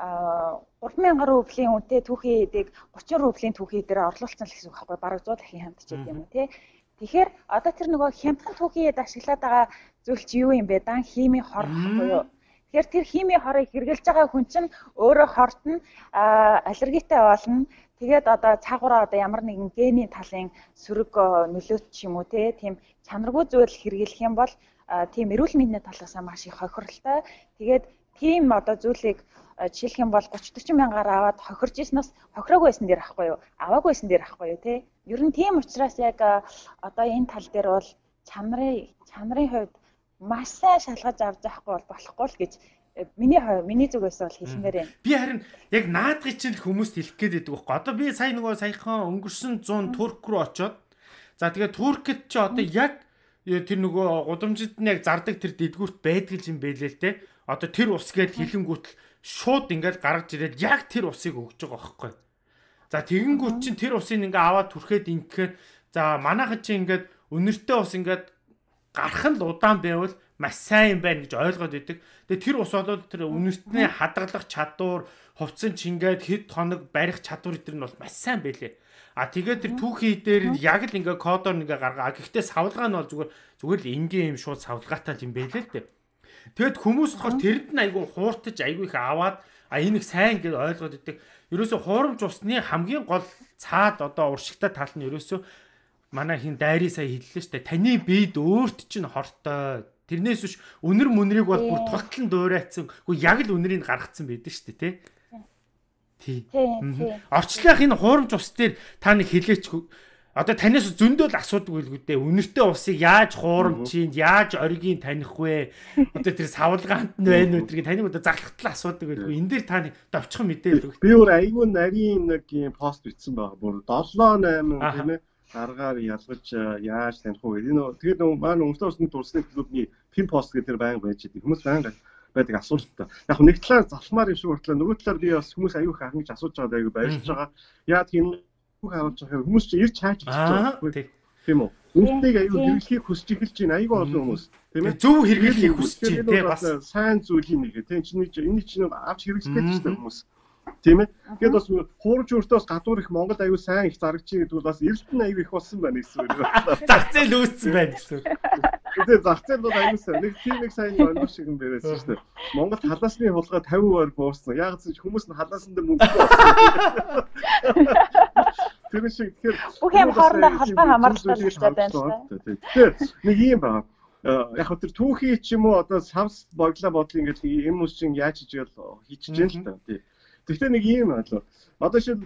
гурван мянган рублийн үнэтэй түүхийн эдийг гучин рублийн түүхийн дээр орлуулсан л гэсэн үг байхгүй бараг сто дахин хямдч гэдэг юм уу те. Тэгэхээр одоо тэр нөгөө хямдхан түүхийн эд ашиглаад байгаа зүйл чи юу юм бэ? Дан химийн хор байхгүй юу? Тэгэхээр тэр химийн хорыг хэрглэж байгаа хүн чинь өөрөө хортно аллергитэй болно. Тэгээд одоо цаагаараа одоо ямар нэгэн генийн талын сөрөг нөлөөт ч юм уу те тийм чанаргүй зүйл хэрэглэх юм бол тийм эрүүл мэндийн талаас маш их хохирлтой. Тэгээд тийм одоо зүйлийг жишээлх юм бол гуч төрчин мянгаар аваад хохирж ирснээс хохироогүй байсан дээр ахгүй юу? Аваагүй байсан дээр ахгүй юу те. Ер нь тийм учраас яг одоо энэ тал дээр бол чанарын чанарын хувьд маш сайн шалгаж авч явахгүй бол болохгүй л гэж миний миний зүгээс бол хэлмээр байна. Би харин яг наадгыг чинь хүмүүст хэлэх гээд байдаг байхгүй. Одоо би сая нөгөө саяхан өнгөрсөн зуун Турк руу очоод за тэгээд Туркэд чи одоо яг тэр нөгөө гудамжид нь яг зардаг тэр дэлгүүрт байдаг юм байлээ л те. Одоо тэр ус гээд хилэнгүүтэл шууд ингээд гаргаж ирээд яг тэр усыг өгч байгаа байхгүй. За тэгэнгүүт чинь тэр усыг ингээд аваад түрхээд ингэхээр за манайхан чи ингээд өнөртэй ус ингээд гарах нь удаан байвал маш сайн юм байна гэж ойлгоод идэг. Тэгээ тэр ус бол тэр үнэртний хадгалах чадвар, хувцсан чингээд хэд хоног барих чадвар эдгээр нь бол маш сайн байлээ. А тэгээд тэр түүхий дээр яг л ингээ кодоор ингээ гаргаа. Гэхдээ савлгаа нь бол зүгээр зүгээр л энгийн юм шууд савлгаатай юм байлээ л дээ. Тэгэд хүмүүс болохоор тэрэнд нь айгүй хууртаж айгүй их аваад А энийг сайн гэж ойлгоод идэг. Ерөөсө хуурамч усны хамгийн гол цаад одоо уршигтай тал нь ерөөсө манай хин дайрын сая хэллээ шүү дээ. Таны биед өөрт чинь хортой. Тэрнээс биш үнэр мүнрийг бол бүр тултлан дуурайцсан. Гэхдээ яг л үнэрийг гаргацсан байдаг шүү дээ, тий. Тий. Орчлах энэ хуурамч ус дээр та нэг хэлээч одоо танаас зөндөл асуудаг байлгүй дээ. Үнэртэй усыг яаж хуурамчинд, яаж оргийн таних вэ? Одоо тэр савлгаант нь байна уу гэдгийг таныг одоо залхахтал асуудаг байлгүй. Энд дээр та нэг довчхон мэдээлэл өгөх. Би өөр айгүй нарийн нэг юм пост бичсэн байгаа. Бүр долоо найман тийм ээ. Аргаар ялгаж яаж таних вэ? Энэ тэгээд маань өмсөлт усны турсны клубны пин пост гэдэг тэр байнга байж байгаа. Хүмүүс байнга байдаг асуулттай. Яг нэг талаар залхмаар юм шиг уртлаа. Нөгөө талаар би бас хүмүүс аюух ахын гэж асууж байгаа даа баярлж байгаа. Яа тийм бүх авалж байгаа хүмүүс чи ирж хааж идэж байгаа. Тийм үү? Үнэнийг аюу хэрэглэхийг хүсэж эхэлж байна. Аюу олон хүмүүс. Тийм ээ? Зөв хэрэглэхийг хүсэж байна. Тийм бас сайн зүйлийн нэг. Тийм чиний энэ чинь авч хэрэглэх гэж байгаа хүмүүс. Тийм ээ? Тэгээд бас хуурж өртөөс гадуур их Монгол аюу сайн их зарагч гэдэг бол бас эрэлтэн аюу их болсон байна гэсэн үг. Зах зээл үүссэн байна гэсэн үг. Тэгээд зах зээл бол аюу сайн. Нэг тийм нэг сайн ойлгох шиг юм байсан шүү дээ. Монгол халаасны хулгай пятьдесят хувиар буурсан. Яг зөв хүмүүс нь халаасан дээр мөнгө болсон. Тэр шиг тэгэхээр бүх юм хоорондоо холбоо хамаарлалтай хэрэгтэй байна шүү дээ. Тэгэхээр нэг юм байна. Яг хөө тэр түүхий ч юм уу одоо савс боглоо бодлоо ингээд юм ус чинь яаж хийж хийчихэж байна л да. Тэгвэл нэг юм байна. Одоо шил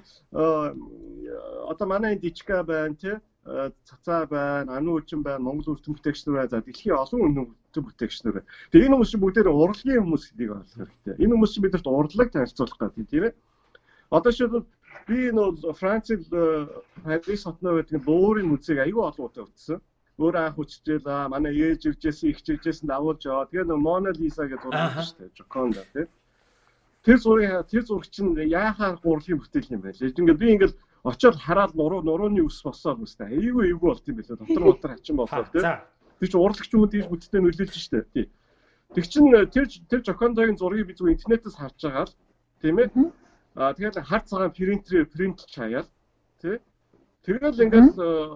одоо манай энэ дичка байна тий. Цацаа байна, ану хүчин байна, Монгол өртөн бүтээгчнэр байна. За дэлхийн олон өртөн бүтээгчнэр. Тэгээ энэ хүмүүс чинь бүгдээр урлагийн хүмүүс гэдгийг ойлгох хэрэгтэй. Энэ хүмүүс чинь бидэрт урлаг танилцуулах гэдэг тийм ээ. Одоо шил би нөө Францад Парис хотноо гэдэг буурын музейг аюу олон удаа үзсэн. Өөр анх үчижэл аа манай ээж иржсэн, их иржсэн дагуулж яваа. Тэгээ нөө Мона Лиза гэдэг зураг шүү дээ. Жоконда тийм. Тэр зургийг тэр зураг чинь яахаар урлагийн бүтээл юм бэ? Ингээд би ингээд очоод хараад нуруу нурууны ус босоод үстэй. Эйгүү эйгүү болт юм билээ. Дотор мотор хачин болоод тийм. Тэр чинь урлагч юм уу тийш бүтцтэй нөлөөлж штэ. Тий. Тэг чин тэр тэр Жокондогийн зургийг би зүгээр интернетээс харж байгаа л тийм ээ. Аа тэгээд хар цагаан принтер принтлж хаяал тий. Тэгэл ингээд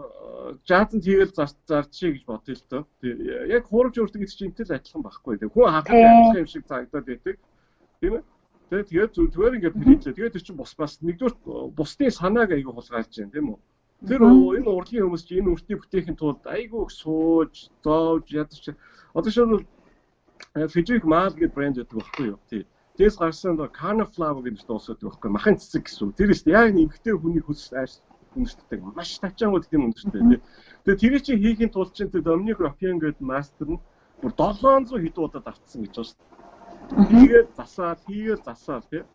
жаазан хийгээл зарч зарчий гэж бодъё л доо. Яг хуурж өөртөө гэдэг чинь интэл адилхан байхгүй. Хүн хахад адилхан юм шиг цагдаад байдаг. Тийм ээ. Тэгээд зүгээр ингээд принтлээ. Тэгээд тэр чинь бус бас нэгдүгээр бусдын санааг айгүй хулгайлж байна тийм үү? Тэр энэ урлагийн хүмүүс чинь энэ үртний бүтээхийн тулд айгүй сууж, зоож ядаж. Одоо шууд Frederic Malle гэдэг брэнд гэдэг баггүй юу? Тий. Тэс гарсан до Carniflower гэдэг дуусаад байхгүй махын цэцэг гэсэн. Тэр ихтэй яг нэмэгтэй хүний хүс айш хүнстэй маш тачаангууд тийм өндөртэй. Тэгээд тэр чинь хийхин тулд чинь тэр Dominic Ropian гэдэг мастер нь бүр долоон зуун хэд удаад автсан гэж байна шүү дээ. Тэгээд засаад, хийгээл засаад тий.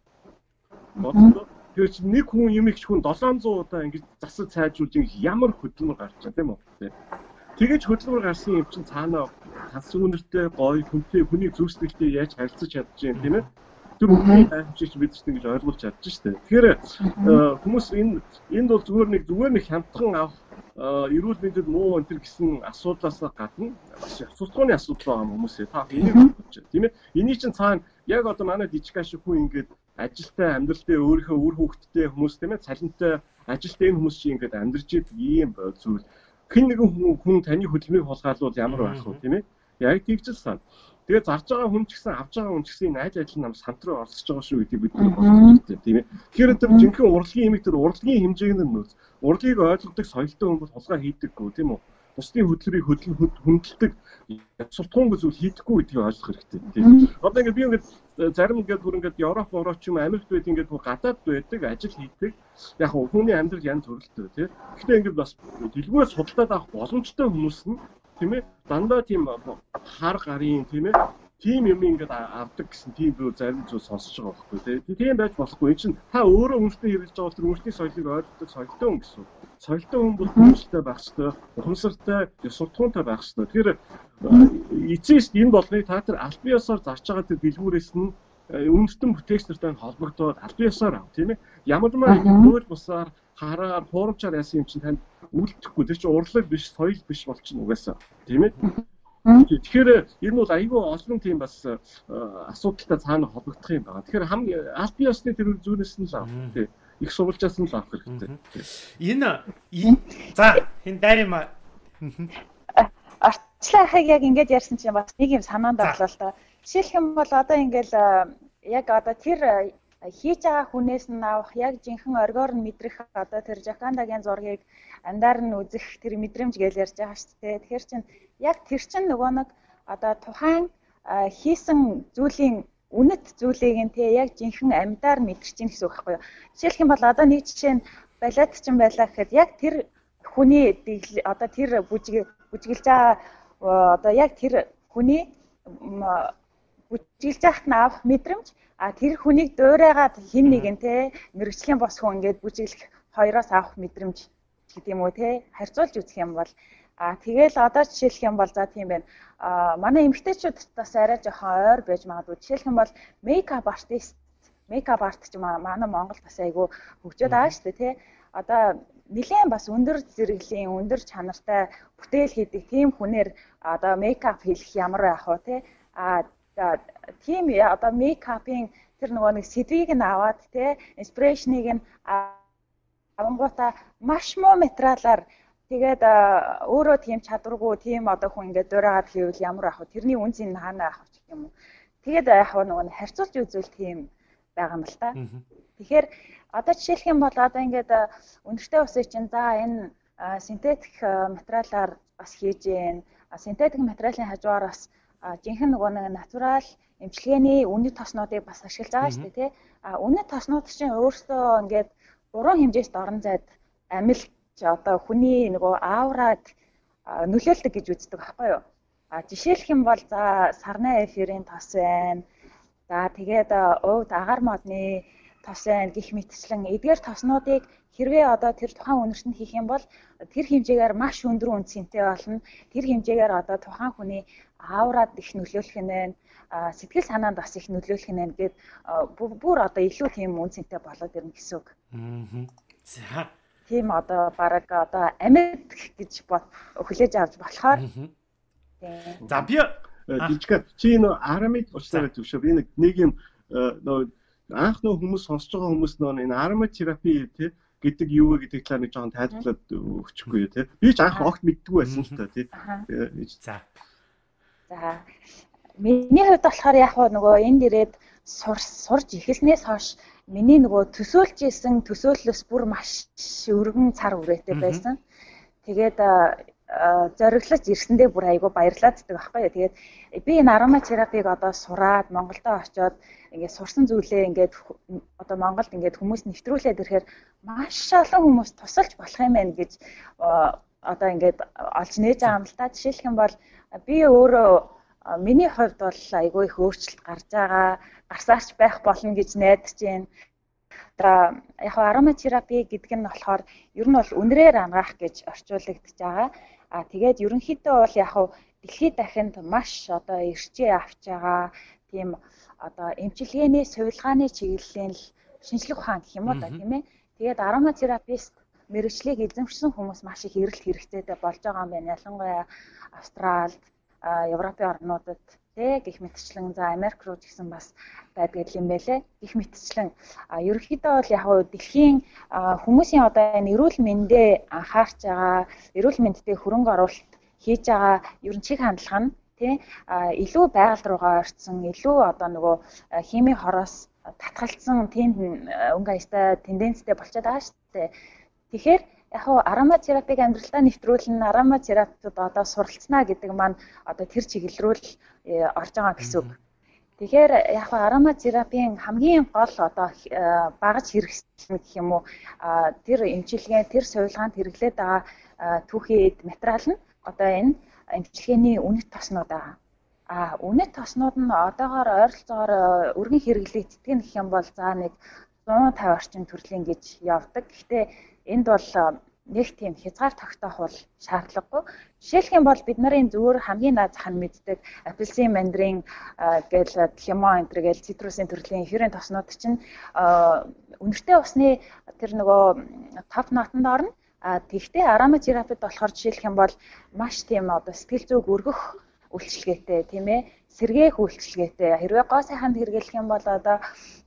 Бодлоо. Тэр чинь нэг хүн юм их хүн долоон зуун удаа ингэж засаж сайжруулж ямар хөдөлмөр гарч байгаа тийм үү? Тэгэж хөдөлмөр гарсан юм чинь цаанаа тас үнэртэй гоё хүнтэй хүний зүсгэлтэй яаж харилцаж чадчих юм тийм ээ? Тэр үнийг амжиж бидэрт ингэж ойлгуулж чадчих шүү дээ. Тэгэхээр хүмүүс энэ энд бол зүгээр нэг зүгээр нэг хямдхан авах эрүүл мэндэд муу энэ гэсэн асуудлаас гадна бас асуултны асуудал байгаа хүмүүсээ та энийг бодож байна тийм ээ. Эний чинь цаана яг одоо манай дижка шиг хүн ингэж ажилтай амьдралтай өөрийнхөө үр хүүхэдтэй хүмүүс тийм ээ цалинтай ажилтай энэ хүмүүс чинь ингэж амьдарч идэг ийм зүйл. Хэн нэгэн хүн таны хөдөлмөрийг хулгайлуул ямар байх вэ тийм ээ. Яг тэгж л сан. Тэгээд зарж байгаа хүн ч гэсэн авж байгаа хүн ч гэсэн найз адил нам сант руу орсож байгаа шүү гэдэг бид нар бодох хэрэгтэй тийм ээ. Тэгэхээр тэр жинхэнэ урлагийн имийг тэр урлагийн хэмжээнд нь нөөц. Урлагийг ойлгодог соёлтой хүн бол хулгай хийдэггүй тийм үү. Бусдын хөдөлмөрийг хөдөлгөд хүндэлдэг суртахуун зүйл хийдэггүй гэдгийг ойлгох хэрэгтэй тийм. Одоо ингээд би ингээд зарим ингээд бүр ингээд Европ, Европ ч юм Америкт байдаг ингээд гадаад байдаг ажил хийдэг. Яг хүний амьдрал янз бүрэлтэй тийм. Гэхдээ ингээд бас дэлгүүрээ судалдаад авах боломжтой хүмүүс нь тийм ээ дандаа тийм хар гарын тийм ээ тийм юм ингээд авдаг гэсэн тийм зүйл зарим зүйл сонсож байгаа байхгүй тийм байж болохгүй энэ чинь та өөрөө үнэтэй хэрэгж байгаа тэр үнэтэй соёлыг ойлгодог соёлтой хүн гэсэн соёлтой хүн бол хүмүүстэй байх ёстой ухамсартай суртахуунтай байх ёстой тэгэхээр эцэст энэ болгоныг та тэр аль биесээр зарж байгаа тэр дэлгүүрээс нь үнэтэн бүтээгчнэртэй холбогдоод аль биесээр ав тийм ээ ямар нэгэн бусаар хараар хуурамчаар яасан юм чинь танд үлдэхгүй тэр чинь урлаг биш соёл биш болчихно угаасаа тийм ээ. Тэгэхээр энэ бол айгүй олон тийм бас асуудалтай цаана холбогдох юм байна. Тэгэхээр хам аль бие усны тэр зүйлээс нь л авах тийм их сурвалжаас нь л авах хэрэгтэй. Энэ за хин дайрын ма арчлаа хаг яг ингэж ярьсан чинь бас нэг юм санаанд орлоо л та. Жишээлх юм бол одоо ингээл яг одоо тэр хийж байгаа хүнээс нь авах яг жинхэнэ оргоор нь мэдрэх одоо тэр Жакандагийн зургийг амдаар нь үзэх тэр мэдрэмж гэж ярьж байгаа шүү дээ. Тэгэхээр чин яг тэр чин нөгөө нэг одоо тухайн хийсэн зүйлийн үнэт зүйлийг нь те яг жинхэнэ амьдаар мэдэрч чинь гэсэн үг байхгүй юу. Жишээлх юм бол одоо нэг жишээ нь балет чинь байлаа гэхэд яг тэр хүний одоо тэр бүжиг бүжиглж байгаа одоо яг тэр хүний бүжиглж байхад нь авах мэдрэмж а тэр хүнийг дуурайгаад хин нэг нь те мэрэгчлийн бос хүн ингээд бүжиглэх хоёроос авах мэдрэмж гэдэг юм уу те харьцуулж үзэх юм бол а тэгэл одоо жишээлх юм бол за тийм байна. А манай эмэгтэйчүүд бас арай жоохон ойр байж магадгүй. Жишээлх юм бол мейкап артист, мейкап арт ч манай Монголд бас айгүй хөгжөөд байгаа шүү дээ тий. Одоо нэлээд бас өндөр зэрэглэлийн, өндөр чанартай бүтээл хийдэг тийм хүнээр одоо мейкап хийх ямар байх вэ тий. А тийм одоо мейкапын тэр нөгөө нэг сэдвийг нь аваад тий, инспирашныг нь авангуудаа маш муу материалаар тэгээд өөрөө тийм чадваргүй тийм одоо хүн ингээд дуурайгаад хийвэл ямар ах вэ? Тэрний үн цэн хаана ах вэ гэх юм уу? Тэгээд яг нөгөө харьцуулж үзвэл тийм байгаа юм л та. Тэгэхээр одоо жишээлх юм бол одоо ингээд өндөртэй усыг чинь за энэ синтетик материалаар бас хийж гэн. Синтетик материалын хажуугаар бас жинхэнэ нөгөө нэг натурал эмчилгээний үнэт тоснуудыг бас ашиглаж байгаа шүү дээ тий. А үнэт тоснууд чинь өөрсдөө ингээд уран хэмжээст орон зайд амилт одоо хүний нөгөө аураад нөлөөлдөг гэж үздэг байхгүй юу? А жишээлх юм бол за сарны эфирийн тос байна. За тэгээд өвд агаар модны тос байна гэх мэтчлэн эдгээр тоснуудыг хэрвээ одоо тэр тухайн үнэртэнд хийх юм бол тэр хэмжээгээр маш өндөр үн цэнтэй болно. Тэр хэмжээгээр одоо тухайн хүний аураад их нөлөөлөх нь байна. Сэтгэл санаанд бас их нөлөөлөх нь байна гэд бүр одоо илүү тийм үн цэнтэй болоод ирнэ гэсэн үг. Аа. За тийм одоо бараг одоо амьд гэж хүлээж авч болохоор. За би жижиг чи нөө арамид уучраад зөвшөө би нэг юм нөө анх нөө хүмүүс сонсож байгаа хүмүүс нөө энэ ароматерапи тий гэдэг юу вэ гэдэг талаар нэг жоохон тайлбарлаад өгчихгүй тий. Би ч анх огт мэддэггүй байсан л та тий. За. За. Миний хувьд болохоор яг нөгөө энд ирээд сурж эхэлснээс хойш миний нөгөө төсөөлж исэн төсөөллөөс бүр маш өргөн цар хүрээтэй байсан. Тэгээд зориглож ирсэндээ бүр айгүй баярлаад байдаг байхгүй юу. Тэгээд би энэ ароматерапиг одоо сураад Монголдо очиод ингээд сурсан зүйлээ ингээд одоо Монголд ингээд хүмүүс нэвтрүүлээд ирэхээр маш олон хүмүүс тусалж болох юм байна гэж одоо ингээд олж нээж байгаа юм л та. Жишээлх юм бол би өөрөө миний хувьд бол айгүй их өөрчлөлт гарч байгаа, гарсаарч байх болно гэж найдаж байна. За яг ароматерапи гэдэг нь болохоор ер нь бол үнрээр ангаах гэж орчуулагдж байгаа. А тэгээд ерөнхийдөө бол яг дэлхийд дахинд маш одоо эрчээ авч байгаа тийм одоо эмчилгээний сувилгааны чиглэлийн шинжлэх ухаан гэх юм уу та тийм ээ. Тэгээд ароматерапист мэргэжлийг эзэмшсэн хүмүүс маш их эрэлт хэрэгцээтэй болж байгаа юм байна. Ялангуяа Австралид, Европын орнуудад тэ гэх мэтчлэн за Америк руу ч гэсэн бас байдаг юм байлээ. Гэх мэтчлэн ерөнхийдөө бол яг нь дэлхийн хүмүүсийн одоо энэ эрүүл мэндэ анхаарч байгаа, эрүүл мэндэд хөрөнгө оруулалт хийж байгаа ерөн чиг хандлага нь тий илүү байгальд руугаа орцсон, илүү одоо нөгөө химийн хороос татгалцсан тийм өнгө аястай тенденцтэй болчиход байгаа шүү дээ. Тэгэхээр яг нь ароматерапиг амьдралдаа нэвтрүүлэн ароматерапид одоо суралцнаа гэдэг маань одоо тэр чиглэл рүү л орж байгаа гэсэн үг. Тэгэхээр яг нь ароматерапийн хамгийн гол одоо багаж хэрэгсэл гэх юм уу тэр эмчилгээ тэр сувилгаанд хэрэглээд байгаа түүхий материал нь одоо энэ эмчилгээний үнэт тоснууд байгаа. А үнэт тоснууд нь одоогоор ойролцоогоор өргөн хэрэглэгддэг нь гэх юм бол за нэг зуун тавь орчим төрлийн гэж явдаг. Гэхдээ энд бол нэг тийм хязгаар тогтоох бол шаардлагагүй. Жишээлх юм бол бид нарын зүгээр хамгийн наад зах нь мэддэг апельсин, мандарин гээл лимон энэ гээл цитрусын төрлийн эфирийн тоснууд чинь үнэртэй усны тэр нөгөө топ нотонд орно. А тэгвэл ароматерапид болохоор жишээлх юм бол маш тийм одоо сэтгэл зүг өргөх үйлчилгээтэй тийм ээ сэргээх үйлчилгээтэй хэрвээ гоо сайханд хэрэглэх юм бол одоо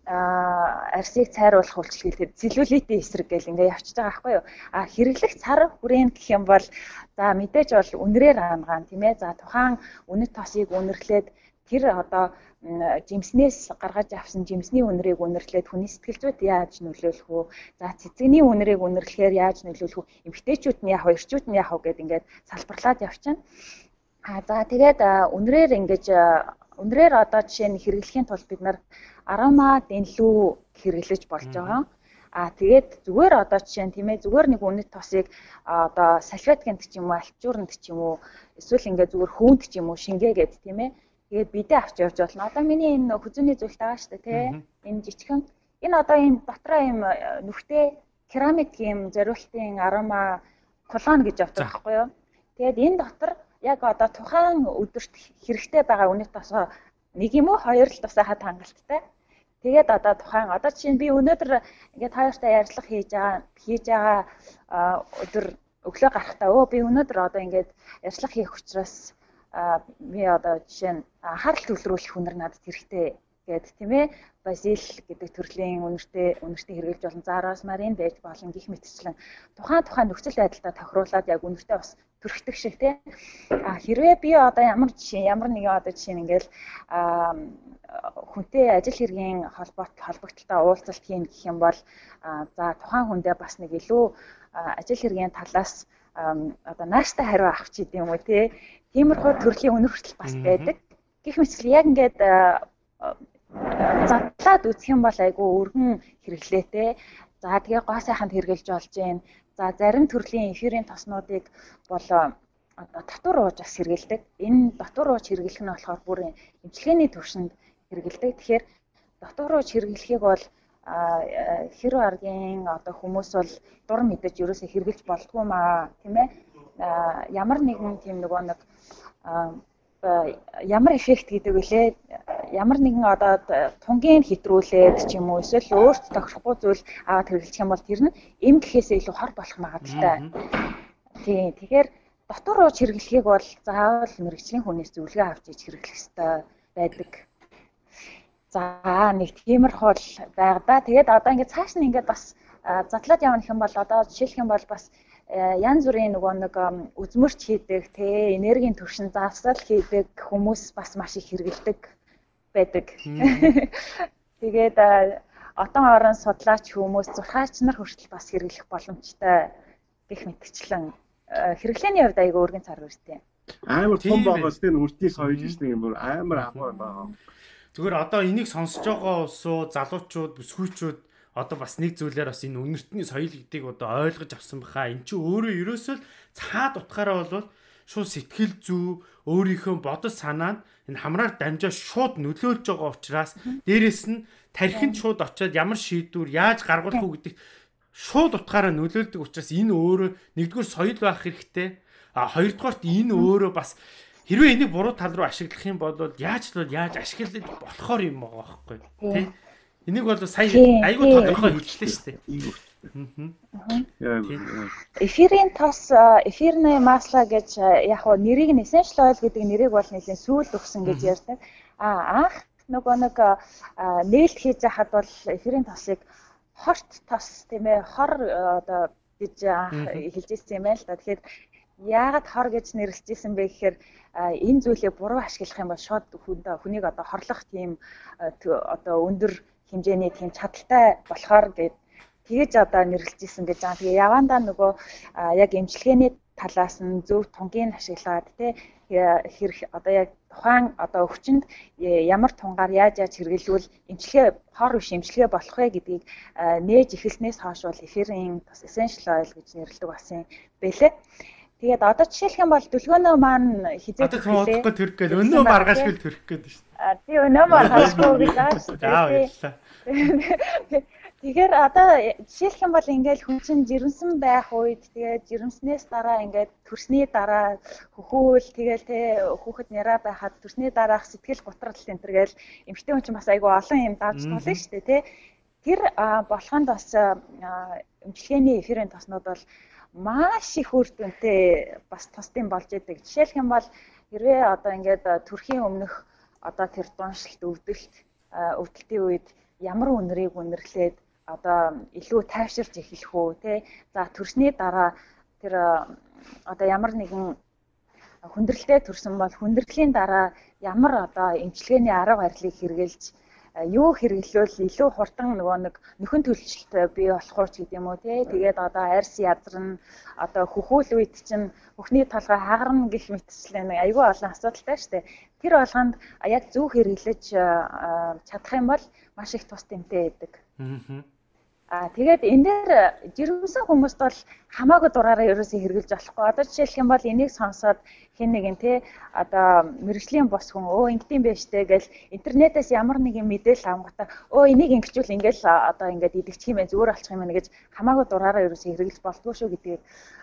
арсыг цайруулах үйлчилгээтэй целлюлитийн эсрэг гэл ингээ явчихж байгаа байхгүй юу. А хэрэглэх цар хүрээнд гэх юм бол за мэдээж бол үнрээр ангаан тийм ээ за тухайн үнэт тосыг үнэрлээд тэр одоо жимснээс гаргаж авсан жимсний үнэрийг үнэрлээд хүний сэтгэл зүйд яаж нөлөөлөх вэ? За цэцэгний үнэрийг үнэрлэхээр яаж нөлөөлөх вэ? Эмэгтэйчүүд нь яах вэ? Эрчүүд нь яах вэ гэд ингээд салбарлаад явчихна. А за тэгээд үнрээр ингэж үнрээр одоо жишээ нь хэрэглэхийн тулд бид нар арома дэнлүү хэрэглэж болж байгаа. А тэгээд зүгээр одоо жишээ нь тийм ээ зүгээр нэг үнэт тосыг одоо салфетканд ч юм уу, альчууранд ч юм уу, эсвэл ингээд зүгээр хөөнд ч юм уу шингээгээд тийм ээ. Тэгээд бидээ авч явж болно. Одоо миний энэ хүзүүний зүйлт байгаа шүү дээ тий. Энэ жижигхэн энэ одоо энэ дотроо юм нүхтэй керамик юм зориултын арома колон гэж авдаг байхгүй юу? Тэгээд энэ дотор яг одоо тухайн өдөрт хэрэгтэй байгаа үнэт тосоо нэг юм уу хоёр л тусаа хангалттай. Тэгээд одоо тухайн одоо чинь би өнөөдөр ингээд хоёртай ярилцлага хийж байгаа хийж байгаа өдөр өглөө гарахтаа өө би өнөөдөр одоо ингээд ярилцлага хийх учраас би одоо жишээ нь анхаарал төвлөрүүлэх хүнэр надад хэрэгтэй гэд тийм ээ базил гэдэг төрлийн үнэртэй үнэртэй хэрэгжилж болон за розмарин байж болно гэх мэтчлэн тухайн тухайн нөхцөл байдалтай тохируулаад яг үнэртэй бас төрхтөг шиг тийм а хэрвээ би одоо ямар жишээ ямар нэгэн одоо жишээ нь ингээл хүнтэй ажил хэргийн холбоот холбогдлолтой уулзалт хийн гэх юм бол за тухайн хүндээ бас нэг илүү ажил хэргийн талаас одоо нааштай хариу авах ч гэдэм юм уу тий тиймэрхүү төрлийн үнэр хүртэл бас байдаг. Гэх мэтлээ яг ингээд задлаад үзэх юм бол айгүй өргөн хэрэглээтэй. За тэгээ гоо сайханд хэрэгжилж болж байна. За зарим төрлийн эфирийн тоснуудыг бол одоо дотор ууж бас хэрэгэлдэг. Энэ дотор ууж хэрэглэх нь болохоор бүр эмчилгээний төвшөнд хэрэгэлдэг. Тэгэхээр дотор ууж хэрэглэхийг бол хэр аргийн одоо хүмүүс бол дур мэдэж ерөөсөө хэрэгжилж болдгоо маа тийм ээ ямар нэгэн тийм нөгөө нэг ямар эффект гэдэг үлээ ямар нэгэн одоо тунгийн хэтрүүлээд ч юм уу эсвэл өөрт тохирохгүй зүйл аваад хэрэглэх юм бол тэр нь эм гэхээсээ илүү хор болох магадaltaй. Тийм тэгэхээр дотор ууж хэрэглэхийг бол заавал мэрэгчлийн хүнээс зөвлөгөө авч иж хэрэглэх ёстой байдаг. За нэг тиймэрхүү байга да. Тэгээд одоо ингээд цааш нь ингээд бас задлаад явах юм бол одоо жишээлх юм бол бас янз бүрийн нөгөө нэг үзмөрч хийдэг те энергийн төвшин заавсал хийдэг хүмүүс бас маш их хэрэгэлдэг байдаг. Тэгээд отон орон судлаач хүмүүс зурхаач нар хүртэл бас хэрэглэх боломжтой гэх мэтчлэн хэрэглээний хувьд аяга өргөн цар хүртэй. Амар том байгаас тэр үртний соёл гэсэн юм амар ахмаар байгаа. Зүгээр одоо энийг сонсож байгаа улсуу залуучууд, бүсгүйчүүд одоо бас нэг зүйлээр бас энэ үнэртний соёл гэдгийг одоо ойлгож авсан баха. Энд чи өөрөө ерөөсөө цаад утгаараа бол шууд сэтгэл зүй, өөрийнхөө бодол санаанд энэ хамраар дамжаа шууд нөлөөлж байгаа учраас дээрэс нь тархинд шууд очиод ямар шийдвэр яаж гаргуулах уу гэдэг шууд утгаараа нөлөөлдөг учраас энэ өөрөө нэгдүгээр соёл байх хэрэгтэй. А хоёрдугаарт энэ өөрөө бас хэрвээ энийг буруу тал руу ашиглах юм бол яаж л яаж ашиглаж болохоор юм байгаа байхгүй тий. Энийг бол сая айгүй тодорхой хэллээ шүү дээ. Эфирийн тос, эфирний масла гэж яг нь нэрийг нь essential oil гэдэг нэрийг бол нэлийн сүүл өгсөн гэж ярьдаг. А анх нөгөө нэг нээлт хийж хахад бол эфирийн тосыг хорт тос тийм ээ хор одоо гэж хэлж ирсэн юм байна л да. Тэгэхээр яагаад хор гэж нэрлэжсэн бэ гэхээр энэ зүйлийг буруу ашиглах юм бол шууд хүнийг одоо хорлох тийм одоо өндөр хэмжээний тийм чадaltaй болохоор гээд тэгэж одоо нэрлэжсэн гэж байгаа. Тэгээ явандаа нөгөө яг эмчилгээний талаас нь зөв тунгийн ашиглаад тий хэрэг одоо яг тухайн одоо өвчнөд ямар тунгаар яаж яаж хэрэглэвэл эмчилгээ хор биш эмчилгээ болох вэ гэдгийг нээж эхэлснээс хойш бол эфирийн бас essential oil гэж нэрлэдэг болсон бэлээ. Тэгээд одоо жишээлх юм бол дүлгөөнөө маань хизээд хэлээ. Одоо төрөх гээд өнөө маргаашгүй төрөх гээд шүү дээ. А тий өнөө маргаашгүй гэж байна шүү дээ. Тэгэхээр одоо жишээлх юм бол ингээл хүн чинь жирэмсэн байх үед тэгээд жирэмснээс дараа ингээд төрсний дараа хөхөөл тэгэл тэ хүүхэд няраа байхад төрсний дараах сэтгэл готрол энэ төр гээл эмэгтэй хүн чинь бас айгүй олон юм давж тулна шүү дээ тий. Тэр болохонд бас эмчилгээний эфирийн тоснууд бол маш их үр дүнтэй бас тусдын болж идэг. Жишээлх юм бол хэрвээ одоо ингээд төрхийн өмнөх одоо тэр дуншилт өвдөлт өвдөлтийн үед ямар үнэрийг үнэрлээд одоо илүү тайвширч эхлэх үү те. За төрсний дараа тэр одоо ямар нэгэн хүндрэлтэй төрсөн бол хүндрлийн дараа ямар одоо эмчилгээний арга барилыг хэрэгжилж юу хэрэглэвэл илүү хурдан нөгөө нэг нөхөн төлөлт бий болох уу ч гэдэг юм уу тий. Тэгээд одоо арьс язрна, одоо хөхүүл үед чинь бүхний толгой хагарна гэх мэтчлэн айгүй олон асуудалтай шүү дээ. Тэр болгонд яг зөв хэрэглэж чадах юм бол маш их тус тэмтэй байдаг. Аа тэгээд энэ дээр жирэмсэн хүмүүст бол хамаагүй дураараа ерөөсөө хэрэгжилж болохгүй. Одоо жишээлх юм бол энийг сонсоод хэн нэгэн те одоо мэрэгжлийн бос хүн өө ингэдэм байж тээ гэл интернетээс ямар нэгэн мэдээлэл авангуудаа өө энийг ингэчүүл ингээл одоо ингээд идэгчих юм байна зүгээр болчих юм байна гэж хамаагүй дураараа ерөөсөө хэрэгжилж болтгоо шүү гэдгийг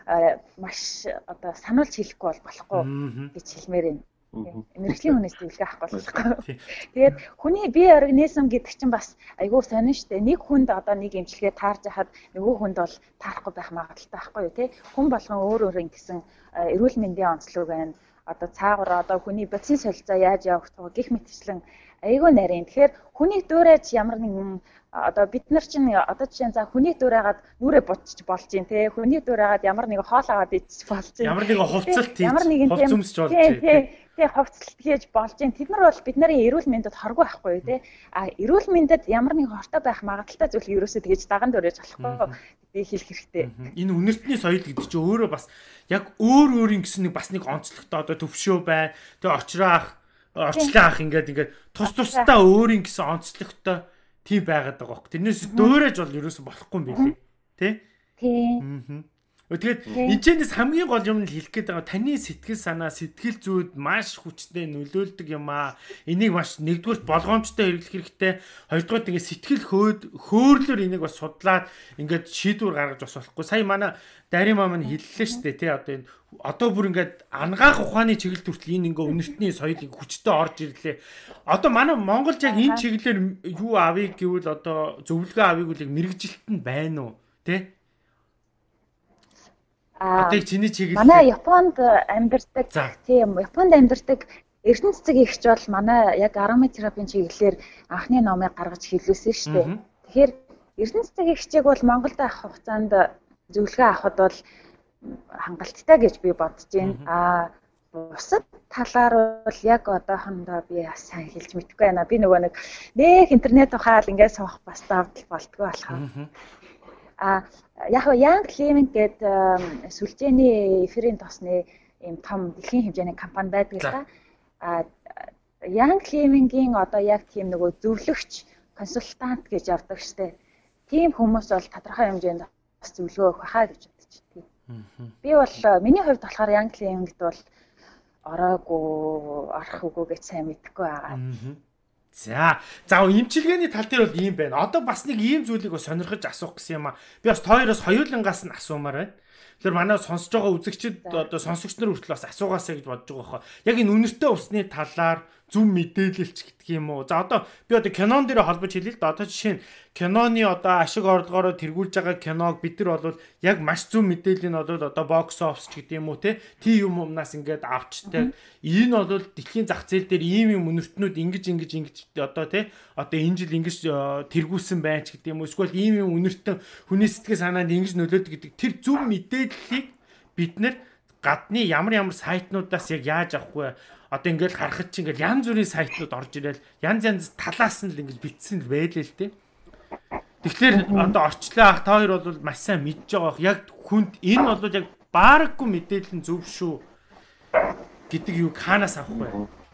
маш одоо сануулж хэлэхгүй бол болохгүй гэж хэлмээр байна. Мэргэжлийн хүнээс зөвлөгөө авах болохгүй. Тэгээд хүний бие организм гэдэг чинь бас айгүй сонин штэ. Нэг хүнд одоо нэг эмчилгээ таарж хахад нөгөө хүнд бол таарахгүй байх магадaltaй байхгүй юу те. Хүн болгон өөр өөр ингэсэн эрүүл мэндийн онцлог байна. Одоо цаагаараа одоо хүний бодисын солилцоо яаж явах вэ гэх мэтчлэн айгүй нарийн. Тэгэхээр хүний дуурайж ямар нэгэн одоо бид нар чинь одоо жишээ нь за хүний дуурайгаад нүрээ будчих болж юм те. Хүний дуурайгаад ямар нэгэн хоол аваад идчих болж юм. Ямар нэгэн хувцалт хийж хувц өмсч болж юм. Тэгээ хувцалт хийж болж юм. Тэд нар бол бид нарын эрүүл мэндэд хоргүй байхгүй юу те. А эрүүл мэндэд ямар нэгэн хортой байх магадaltaй зүйл ерөөсөө тэгэж даган дөрөж болохгүй. Би хэлэх хэрэгтэй. Энэ үнэртний соёл гэдэг чинь өөрөө бас яг өөр өөрийн гэсэн нэг бас нэг онцлогтой одоо төвшөө бай. Тэгээ очраах, орчлаах ингээд ингээд тус тусдаа өөрийн гэсэн онцлогтой тийм байгаад байгаа хөөх. Тэрнээс дөөрэж бол ерөөсөө болохгүй юм билий. Тэ? Тийм. Тэгээд энэчнээс хамгийн гол юм нь хэлэх гээд байгаа таны сэтгэл санаа, сэтгэл зүйд маш хүчтэй нөлөөлдөг юм аа. Энийг маш нэгдүгээр болгоомжтой хэрэглэх хэрэгтэй. Хоёрдугаар ингээд сэтгэл хөөд хөөрлөөр энийг бас судлаад ингээд шийдвэр гаргаж бас болохгүй. Сая манай Дарин маа маань хэллээ шүү дээ тий одоо энэ одоо бүр ингээд ангаах ухааны чиглэлд хүртэл энэ ингээ үнэртний соёлыг хүчтэй орж ирлээ. Одоо манай Монголд яг энэ чиглэлээр юу авъя гэвэл одоо зөвлөгөө авъя гэвэл мэрэгжилт нь байна уу тий? Аа одоо чиний чиглэл манай Японд амьдардаг тийм Японд амьдардаг Эрдэнэ цэцэг ихч бол манай яг ароматерапийн чиглэлээр анхны номыг гаргаж хэлүүлсэн шүү дээ. Тэгэхээр Эрдэнэ цэцэг ихчийг бол Монголд авах хугацаанд зөвлөгөө авахд бол хангалттай гэж би бодож байна. Аа бусад талаар бол яг одоохондоо би сайн хэлж мэдэхгүй байна. Би нөгөө нэг нэх интернет ухаал ингээд суух бас давтал болтгоо болохоор. Аа яг Young Living гэдэг сүлжээний эфирийн тосны ийм том дэлхийн хэмжээний компани байдаг л да. Аа Young Living-ийн одоо яг тийм нөгөө зөвлөгч, консультант гэж явдаг штэ. Тийм хүмүүс бол тодорхой хэмжээнд бас зөвлөгөө өгөх хаа гэж бодож байна. Би бол миний хувьд болохоор Young Living-д бол ороогүй, орох үгүй гэж сайн мэдэхгүй байгаа. За, за эмчилгээний тал дээр бол ийм байна. Одоо бас нэг ийм зүйлийг сонирхож асуух гэсэн юм аа. Би бас тооёроос хоёулангаас нь асуумаар байна. Тэр манай сонсож байгаа үзэгчид одоо сонсогч нар хүртэл бас асуугаасаа гэж бодож байгаа хаа. Яг энэ үнэртэй усны талаар зөв мэдээлэлч гэдэг юм уу. За одоо би одоо кинон дээр холбож хэлээ л да. Одоо жишээ нь киноны одоо ашиг орлогоороо тэргүүлж байгаа киног бид нар бол яг маш зөв мэдээлэл нь бол одоо бокс офис ч гэдэг юм уу те. Тий юм юмнаас ингээд авчтай. Энэ бол дэлхийн зах зээл дээр ийм юм үнэртнүүд ингэж ингэж ингэж одоо те. Одоо энэ жил ингэж тэргүүлсэн байна ч гэдэг юм уу. Эсвэл ийм юм үнэртэн хүний сэтгэл санаанд ингэж нөлөөдөг гэдэг тэр зөв мэдээллийг бид нар гадны ямар ямар сайтнуудаас яг яаж авах вэ? Одоо ингээл харахад чи ингээл янз бүрийн сайтнууд орж ирэл янз янз талаас нь л ингээл бичсэн л байлээ л те. Тэгэхээр одоо орчлоо ах та хоёр бол маш сайн мэдж байгаа. Яг хүнд энэ бол яг баараггүй мэдээлэл нь зөв шүү гэдэг юу хаанаас авах вэ?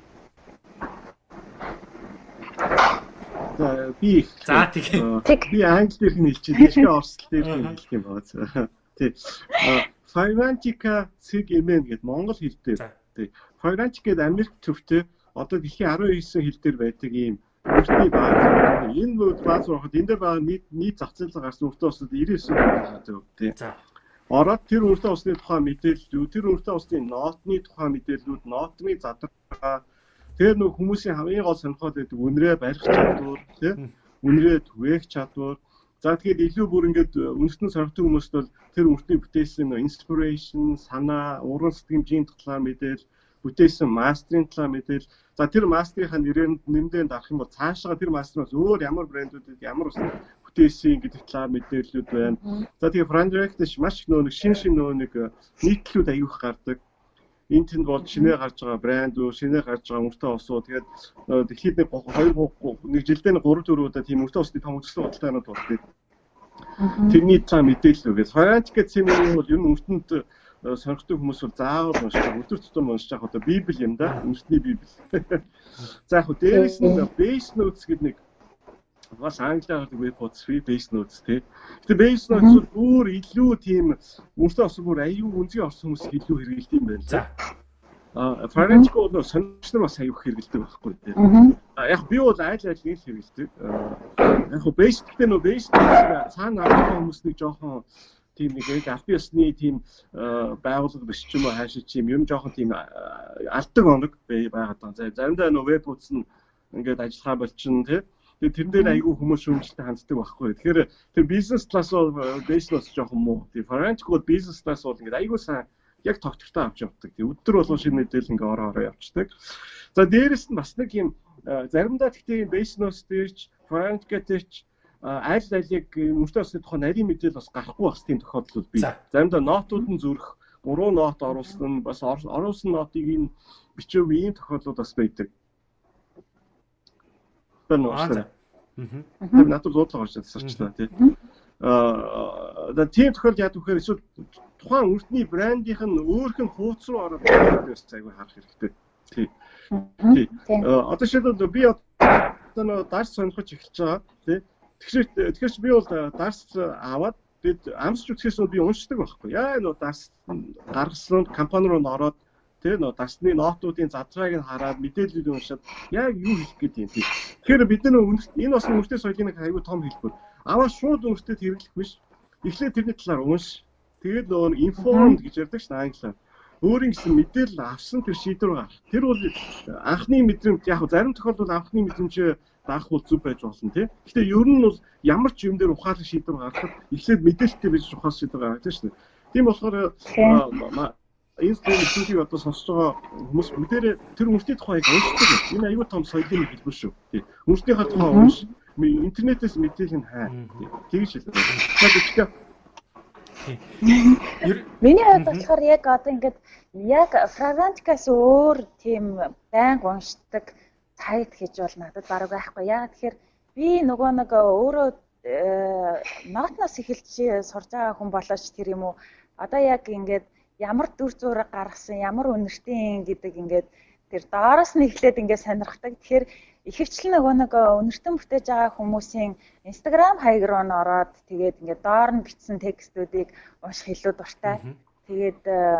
За би за тэгээ би англи дээр хэлчихээ дэшгээ орсол дээр хэлэх юм байна. Тий. Файранчика цэг эмэн гэдэг монгол хэл дээр тий. Файранчик гэдэг Америк төвтэй одоо дэлхийн арван девять хэл дээр байдаг ийм өөртний бааз. Энэ нүүд бааз руу хад энэ дээр байгаа нийт нийт зах зээл гарсан өртөө усад девяносто байгаа зөв тий. Ороод тэр өртөө усны тухай мэдээлэлүүд, тэр өртөө усны нотны тухай мэдээлэлүүд, нотны задраа тэр нөх хүмүүсийн хамгийн гол сонирхоод байдаг үнрээ барих чадвар тий. Үнрээ түгээх чадвар. За тэгээд илүү бүр ингээд үнэртэн сонирхдаг хүмүүст бол тэр үртний бүтээсэн inspiration, санаа, уран сэтгэмжийн талаар мэдээлэл, бүтээсэн мастерын талаар мэдээлэл. За тэр мастерынхаа нэрээр нэмдээ дарах юм бол цаашаа тэр мастераас өөр ямар брэндүүдэд ямар ус бүтээсэн гэдэг талаар мэдээлэлүүд байна. За тэгээд Франдректш маш их нөө нэг шин шин нөө нэг нийтлүүд аюух гардаг. энэ тэнд бол шинэ гарч байгаа брэнд үү, шинэ гарч байгаа мөртөө ус уу. Тэгээд дэлхийд нэг хоёр нэг жилдээ нэг гурав дөрөв удаа тийм мөртөө усны том үзэсгэлэн бодлогоонууд болдог. Тэрний цаа мэдээлэл өгөөс. Франч гэсэн юм бол ер нь мөртөнд сонирхдаг хүмүүс бол заавал уншиж, өдөр тутам уншиж явах одоо Библи юм да. Мөртний Библи. За яг дээрээс нь base notes гэдэг нэг бас англиар веб поц free base notes тий. Гэтэ base notes бүр илүү тийм мөртөө ус бүр аюу үнцгий орсон хүмүүс илүү хэрэгэлт юм байна. За. А Франч код нь сонирхнор бас аюу хэрэгэлдэг байхгүй тий. А яг би бол айл айл нэг хэрэгэлдэг. Яг base гэдэг нөө base цаана авах хүмүүс нэг жоохон тийм нэг яг албан ёсны тийм байгууллага биш ч юм уу хаашаа чим юм жоохон тийм алдаг оног байгаад байгаа. Заримдаа нөө веб утсан ингээд ажиллахаа болчихно тий. Тэгээд тэрэн дээр айгүй хүмүүс шүүмжлэлтэй ханддаг байхгүй. Тэгэхээр тэр бизнес класс бол бэйслос жоохон муу. Тэр French code бизнес класс бол ингээд айгүй сайн яг тогтвортой авч явдаг. Тэг өдөр болгон шинэ мэдээлэл ингээд ороо ороо явчихдаг. За дээрэс нь бас нэг юм заримдаа тэгтээ бэйслос дээрч French гэдэгч аль алиг мөртөө усны тухай нарийн мэдээлэл бас гарахгүй бас тийм тохиолдол бий. Заримдаа нотууд нь зүрх, буруу нот оруулсан бас оруулсан нотыг нь бичээв ийм тохиолдлууд бас байдаг. Бэнэ. Мм. Тэр надад дуудлага орж ирсэн тий. Аа за тийм тохиолдол яадаг вэхээр эсвэл тухайн үртний брендийнх нь өөрх нь хууц руу ороод байсан айгүй харах хэрэгтэй. Тий. Тий. Одоо шийдэл би одоо дарс сонирхож эхэлж байгаа тий. Тэгэхээр тэгэхээр би бол дарс аваад бид амсч үтгэхээс би уншдаг байхгүй. Яа нөө дарс гаргасан компани руу ороод тэр нөө дарсны нотуудын задрааг нь хараад мэдээллийг уншаад яг юу хийх гэдэг юм тий. Тэгэхээр бид нөө энэ бас үнэтэй соёлын нэг аюу том хэлбэр. Аваа шууд үнэтэй хэрэглэх биш. Эхлээд тэрний талаар унш. Тэгээд нөө informed гэж ярьдаг шин англиар. Өөрийн гэсэн мэдээлэл авсан тэр шийдвэр гарах. Тэр бол анхны мэдрэмж яг зарим тохиолдолд анхны мэдрэмж даах бол зүг байж болно тий. Гэтэ ер нь бол ямар ч юм дээр ухаалаг шийдвэр гаргахад эхлээд мэдээлэлтэй байж ухаас шийдвэр гаргадаг шин. Тийм болохоор энэ зүйлийг одоо сонсож байгаа хүмүүс бүгдээрээ тэр мөртний тухайг уншдаг. Энэ аюул том соёлын хэлбэр шүү. Тий. Мөртнийхээ тухай унш. Интернетээс мэдээлэл нь хай. Тэгж хэлдэг. Миний хувьд болохоор яг одоо ингээд яг Франчкаас өөр тийм байнга уншдаг сайт гэж бол надад бараг байхгүй. Яг тэгэхээр би нөгөө нэг өөрөө нотноос эхэлж сурж байгаа хүн болооч тэр юм уу. Одоо яг ингээд ямар дүр зураг гаргасан, ямар үнэртэй гэдэг ингээд тэр доороос нь эхлээд ингээд сонирхдаг. Тэгэхээр ихэвчлэн нөгөө нэг үнэртэн бүтээж байгаа хүмүүсийн Instagram хаяг руу н ороод тэгээд ингээд доор нь бичсэн текстүүдийг унших илүү дуртай. Тэгээд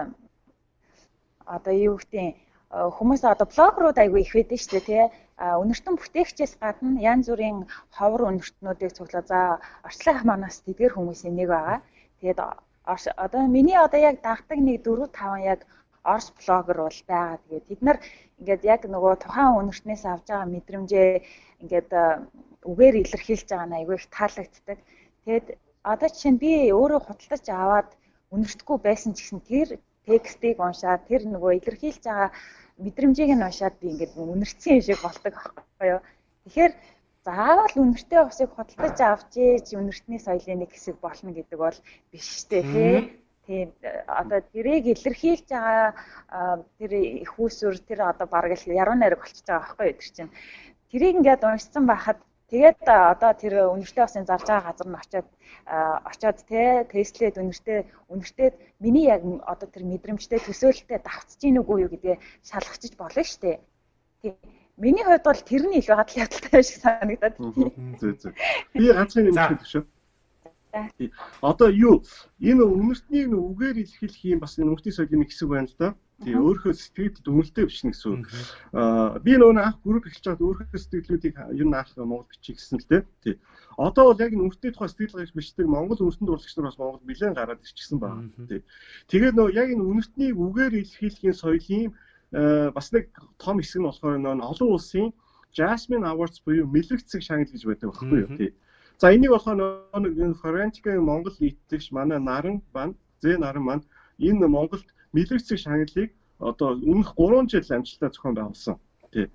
одоо юу гэдэг хүмүүс одоо блог руу айгүй их байдаг шүү дээ тий. Үнэртэн бүтээгчээс гадна янз бүрийн ховор үнэртнүүдийг цуглаа. За орчлын манаас тэдгэр хүмүүсийн нэг байгаа. Тэгээд одоо миний одоо яг дагдаг нэг дөрөв таван яг орс блогер бол байгаа. Тэгээд тэд нар ингээд яг нөгөө тухайн үнэртнээс авж байгаа мэдрэмжээ ингээд үгээр илэрхийлж байгаа нь айгүй их таалагддаг. Тэгээд одоо жишээ нь би өөрөө худалдаж аваад үнэртэхгүй байсан ч гэсэн тэр текстийг уншаад тэр нөгөө илэрхийлж байгаа мэдрэмжийг нь уншаад би ингээд үнэртсэн юм шиг болдог байхгүй юу. Тэгэхээр заавал үнэртэй усыг худалдаж авч ийж үнэртний соёлын нэг хэсэг болно гэдэг бол биш дээ тий. Тийм одоо тэрийг илэрхийлж байгаа тэр их усүр тэр одоо бараг л яруу найраг болчихж байгаа байхгүй юу тэр чинь. Тэрийг ингээд уншсан байхад тэгээд одоо тэр үнэртэй усын зарж байгаа газар нь очиод очиод те тестлээд үнэртэй үнэртэй миний яг одоо тэр мэдрэмжтэй төсөөлөлтөд давцж ийн үгүй юу гэдгээ шалгахчиж болно шүү дээ. Тийм. Миний хувьд бол тэр нь илүү хадл ядалтай шиг санагдаад. Зөө зөө. Би ганцхан юм хэлэх шүү. Одоо юу энэ үнэртнийг үгээр илэрхийлэх юм бас үнэртний соёлын нэг хэсэг байна л да. Тий өөрийнхөө сэтгэлд дүнэлтээ бичнэ гэсэн үг. Аа би нөгөө анх групп эхэлж байгаад өөрийнхөө сэтгэлдлүүдийг юу наах Монгол бичих гэсэн л дээ. Тий. Одоо бол яг үнэртний тухай сэтгэл гаргаж бичдэг Монгол үнэртэн дурлагч нар бас Монгол нэлээд гараад ирчихсэн байна. Тий. Тэгээд нөгөө яг энэ үнэртнийг үгээр илэрхийлэхийн соёлын бас нэг том хэсэг нь болохоор нөгөө олон улсын Jasmine Awards буюу мэлэгцэг шагнал гэж байдаг байхгүй юу тий. За энийг болохоор нөгөө Франчкийн Монгол нийтлэгч манай Наран бан, Зэ Наран маань энэ Монголд мэлэгцэг шагналыг одоо өмнөх гурван жил амжилттай зохион байгуулсан тий.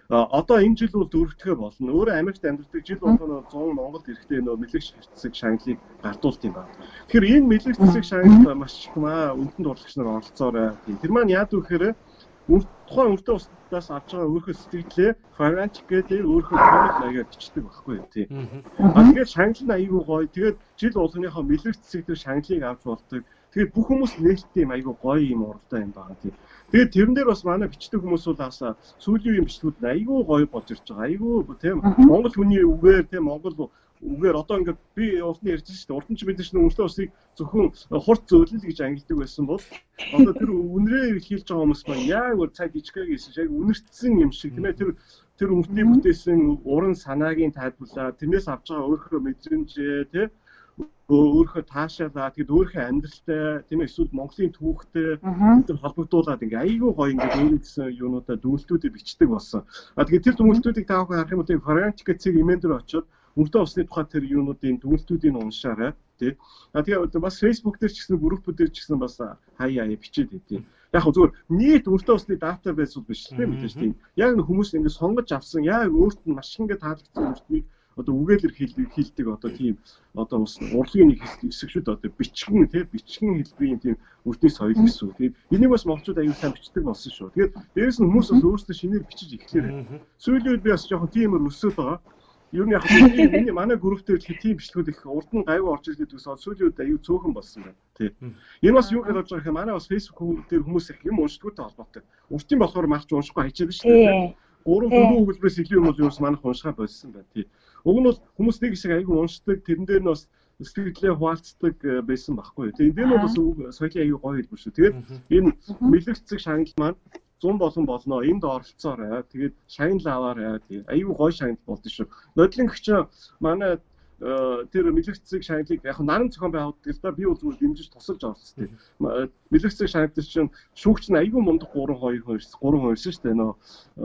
одоо энэ жил бол дөрөвдөхөө болно. Өөрөө Америкт амьдардаг жил болгоно зуун Монголд ирэхдээ нөө мэлэгч хэсэг шагналыг гардуулт юм байна. Тэгэхээр энэ мэлэгч хэсэг шагналд маш их маа үндэнд урлагч нар оролцоорой. Тэр маань яад вэ гэхээр тухайн өртөө устдаас авч байгаа өөрхөө сэтгэлээ Frantic гэдэг өөрхөө комик аягаар бичдэг байхгүй юу тий. А тэгээд шагнал нь аягүй гоё. Тэгээд жил болгоныхоо мэлэгч хэсэг дээр шагналыг авч болдог. Тэгээд бүх хүмүүс нээлттэй юм аягүй гоё юм уралдаан юм байна тий. Тэгээд тэрэн дээр бас манай бичдэг хүмүүс бол бас сүүлийн үеийн бичлэгүүд аягүй гоё болж ирж байгаа. Аягүй тийм Монгол хүний үгээр тийм Монгол үгээр одоо ингээд би уртны ярьж шүү дээ. Уртан ч мэдээж нэг өртөө усыг зөвхөн хурц зөөлөл гэж ангилдаг байсан бол одоо тэр үнрээ хийлж байгаа хүмүүс маань яг өөр цаг ичгээ гэсэн яг үнэртсэн юм шиг тийм ээ тэр тэр өвтний бүтээсэн уран санаагийн тайлбарлаа тэрнээс авч байгаа өөрийнхөө мэдрэмжээ тийм өөрийнхөө таашаалаа тэгэд өөрийнхөө амьдралтай тийм ээ эсвэл Монголын түүхтэй тэр холбогдуулаад ингээ айгүй гоё ингээ өөрийнхөө юунуудаа дүгнэлтүүдийг бичдэг болсон. А тэгээд тэр дүгнэлтүүдийг таах харах юм бол Frantic цэг имэндэр очоод өртөө усны тухай тэр юунуудын дүгнэлтүүдийг уншаарай тий. А тэгээд бас Facebook дээр ч гэсэн группүүд дээр ч гэсэн бас хаяа хаяа бичээд идэв. Яг зөвхөн нийт өртөө усны database бол биш тийм мэдээж тийм. Яг нэг хүмүүс ингээ сонгож авсан яг өөрт нь маш ингээ таалагдсан өртнийг одоо үгээлэр хийлдэг одоо тийм одоо бас урлагийн нэг хэсэг шүү дээ одоо бичгэн тий бичгэн хэлбэрийн тийм өртний соёл гэсэн үг. Тэгээд энийг бас монголчууд аюул сайн бичдэг болсон шүү. Тэгээд дээрэс нь хүмүүс бас өөрсдөө шинээр бичиж эхлэхээр сүүлийн үед би бас жоохон тиймэр өсөд байгаа. Юу нэг яг миний манай групп дээр их тийм бичлэгүүд их урд нь гайгүй орж ирдэг гэсэн сүүлийн үед аюу цөөхөн болсон байна. Тий. Энэ бас юу гэж бодож байгаа юм манай бас Facebook дээр хүмүүс их юм уншдагтай холбоотой. Уртын болохоор марч уншихгүй хайчаад шүү дээ. Гурван дөрвөн өгүүлбэрээс илүү юм бол юу ч манайх уншгаа болсон байна. Тий. Уг нь бол хүмүүс нэг хэсэг аюу уншдаг тэрэн дээр нь бас сэтгэлээ хуваалцдаг байсан байхгүй. Тэгээд энэ нь бас соёлын аюу гоё хэлбэр шүү. Тэгээд энэ мэлэгцэг шагнал маань зун болон болно. Энд оролцоорой. Тэгээд шагнал аваарай. Тэгээд аюу гоё шагнал болд шүү. Нодлон гэгч манай тэр мэлэгцэг шагналыг яг наран зохион байгуулдаг л да би бол зүгээр дэмжиж тусалж оролцсон. Мэлэгцэг шагнал дээр чинь шүүгч нь аюу мундаг гурван хоёр гурван хоёр шүү дээ нөө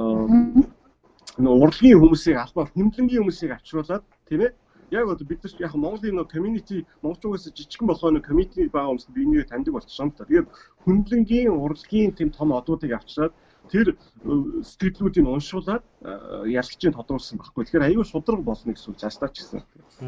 нөө урлагийн хүмүүсийг албаар хэмлэнгийн хүмүүсийг авчруулад тийм ээ яг одоо бид нар яг Монголын нөө community монголчуудаас жижигхэн болгоо нөө community баа хүмүүс биенийг таньдаг болчихсон юм та. Тэгээд хөндлөнгийн урлагийн тийм том одуудыг авчираад тэр сэтгэлдлүүдийг уншуулад ярилцлагыг тодруулсан байхгүй. Тэгэхээр аюу шудраг болно гэсэн үг жаастаач гэсэн.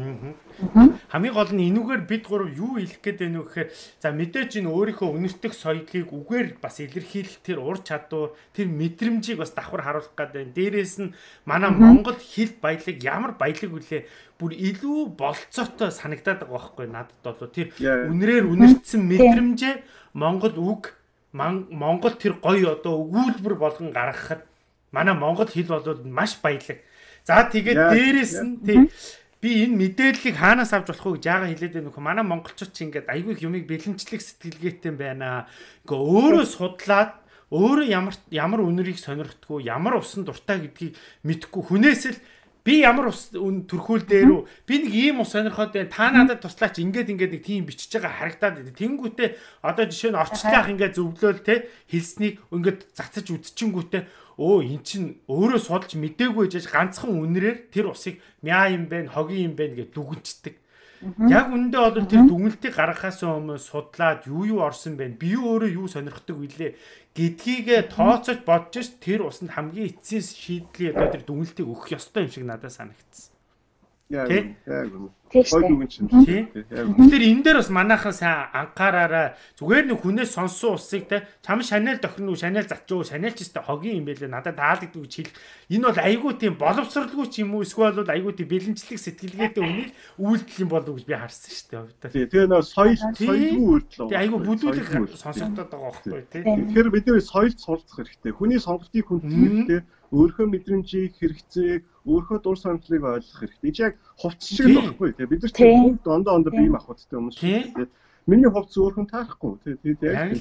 Хамгийн гол нь энүүгээр бид гурав юу хэлэх гээд байна вэ гэхээр за мэдээж энэ өөрийнхөө үнэртэх соёлыг үгээр бас илэрхийлэх тэр ур чадвар тэр мэдрэмжийг бас давхар харуулах гээд байна. Дээрээс нь манай Монгол хэл баялаг ямар баялаг үлээ бүр илүү болцоотой санагдаад байгаа байхгүй надад бол тэр үнрээр үнэртсэн мэдрэмжээ Монгол үг Монгол тэр гоё одоо өгүүлбэр болгон гаргахад манай монгол хэл бол маш баялаг. За тэгээд дээрэс нь тий би энэ мэдээллийг хаанаас авч болох вэ гэж яагаад хэлээд байна вэ? Манай монголчууд ч ингээд айгүй их юмыг бэлэнчлэх сэтгэлгээтэй байна. Ингээ өөрөө судлаад өөрөө ямар ямар үнэрийг сонирхдаггүй, ямар усан дуртай гэдгийг мэдхгүй хүнээс л би ямар ус төрхүүл дээр үү би нэг ийм ус сонирхоод байна та надад туслаач ингээд ингээд нэг тийм бичиж байгаа харагдаад байна. Тэнгүүтээ одоо жишээ нь орчлах ингээд зөвлөөл те хэлснийг ингээд цацаж үдчингүүтээ өө эн чин өөрөө судалж мдээгүй гэж ганцхан үнрээр тэр усыг мяа юм бэ хогийн юм бэ гэж дүгнждэг. Яг үндэ бол тэр дүгнэлтийг гаргахаас өмнө судлаад юу юу орсон бэ би өөрөө юу сонирхдаг вүлээ гэдгийг тооцож бодож ш тэр усанд хамгийн эцсийн шийдлийг одоо тэр дүгнэлтийг өгөх ёстой юм шиг надад санагдсан. Яг яг Гоё дүгэн чинь. Тэгэхээр энэ дээр бас манайхан сайн анхаараарай. Зүгээр нэг хүнээс сонссон усыг те чам шанел тохирно уу, шанел зачуу, шанел ч гэсэн хогийн юм байлээ. Надад таалагддаг гэж хэл. Энэ бол айгүй тийм боловсралгүй ч юм уу, эсвэл бол айгүй тийм бэлэнчлэг сэтгэлгээтэй үнийг үйлдэл юм болов гэж би харсан шүү дээ. Тэгээ нөө соёл соёлгүй үйлдэл. Тэгээ айгүй бүдүүлэг сонсогдоод байгаа байхгүй тий. Тэгэхээр бид нэр соёлд суралцах хэрэгтэй. Хүний сонголтыг хүндэлэхдээ өөрийнхөө мэдрэмжийг, хэрэгцээг, өөрийнхөө дур сандлыг ойлгох хэрэгтэй. Энд яг хувцс шиг л байхгүй тий. Бид нар чинь дондоо дондоо бие махбодтой хүмүүс шүү дээ. Миний хувцс өөрхөн таарахгүй тий. Тий яг.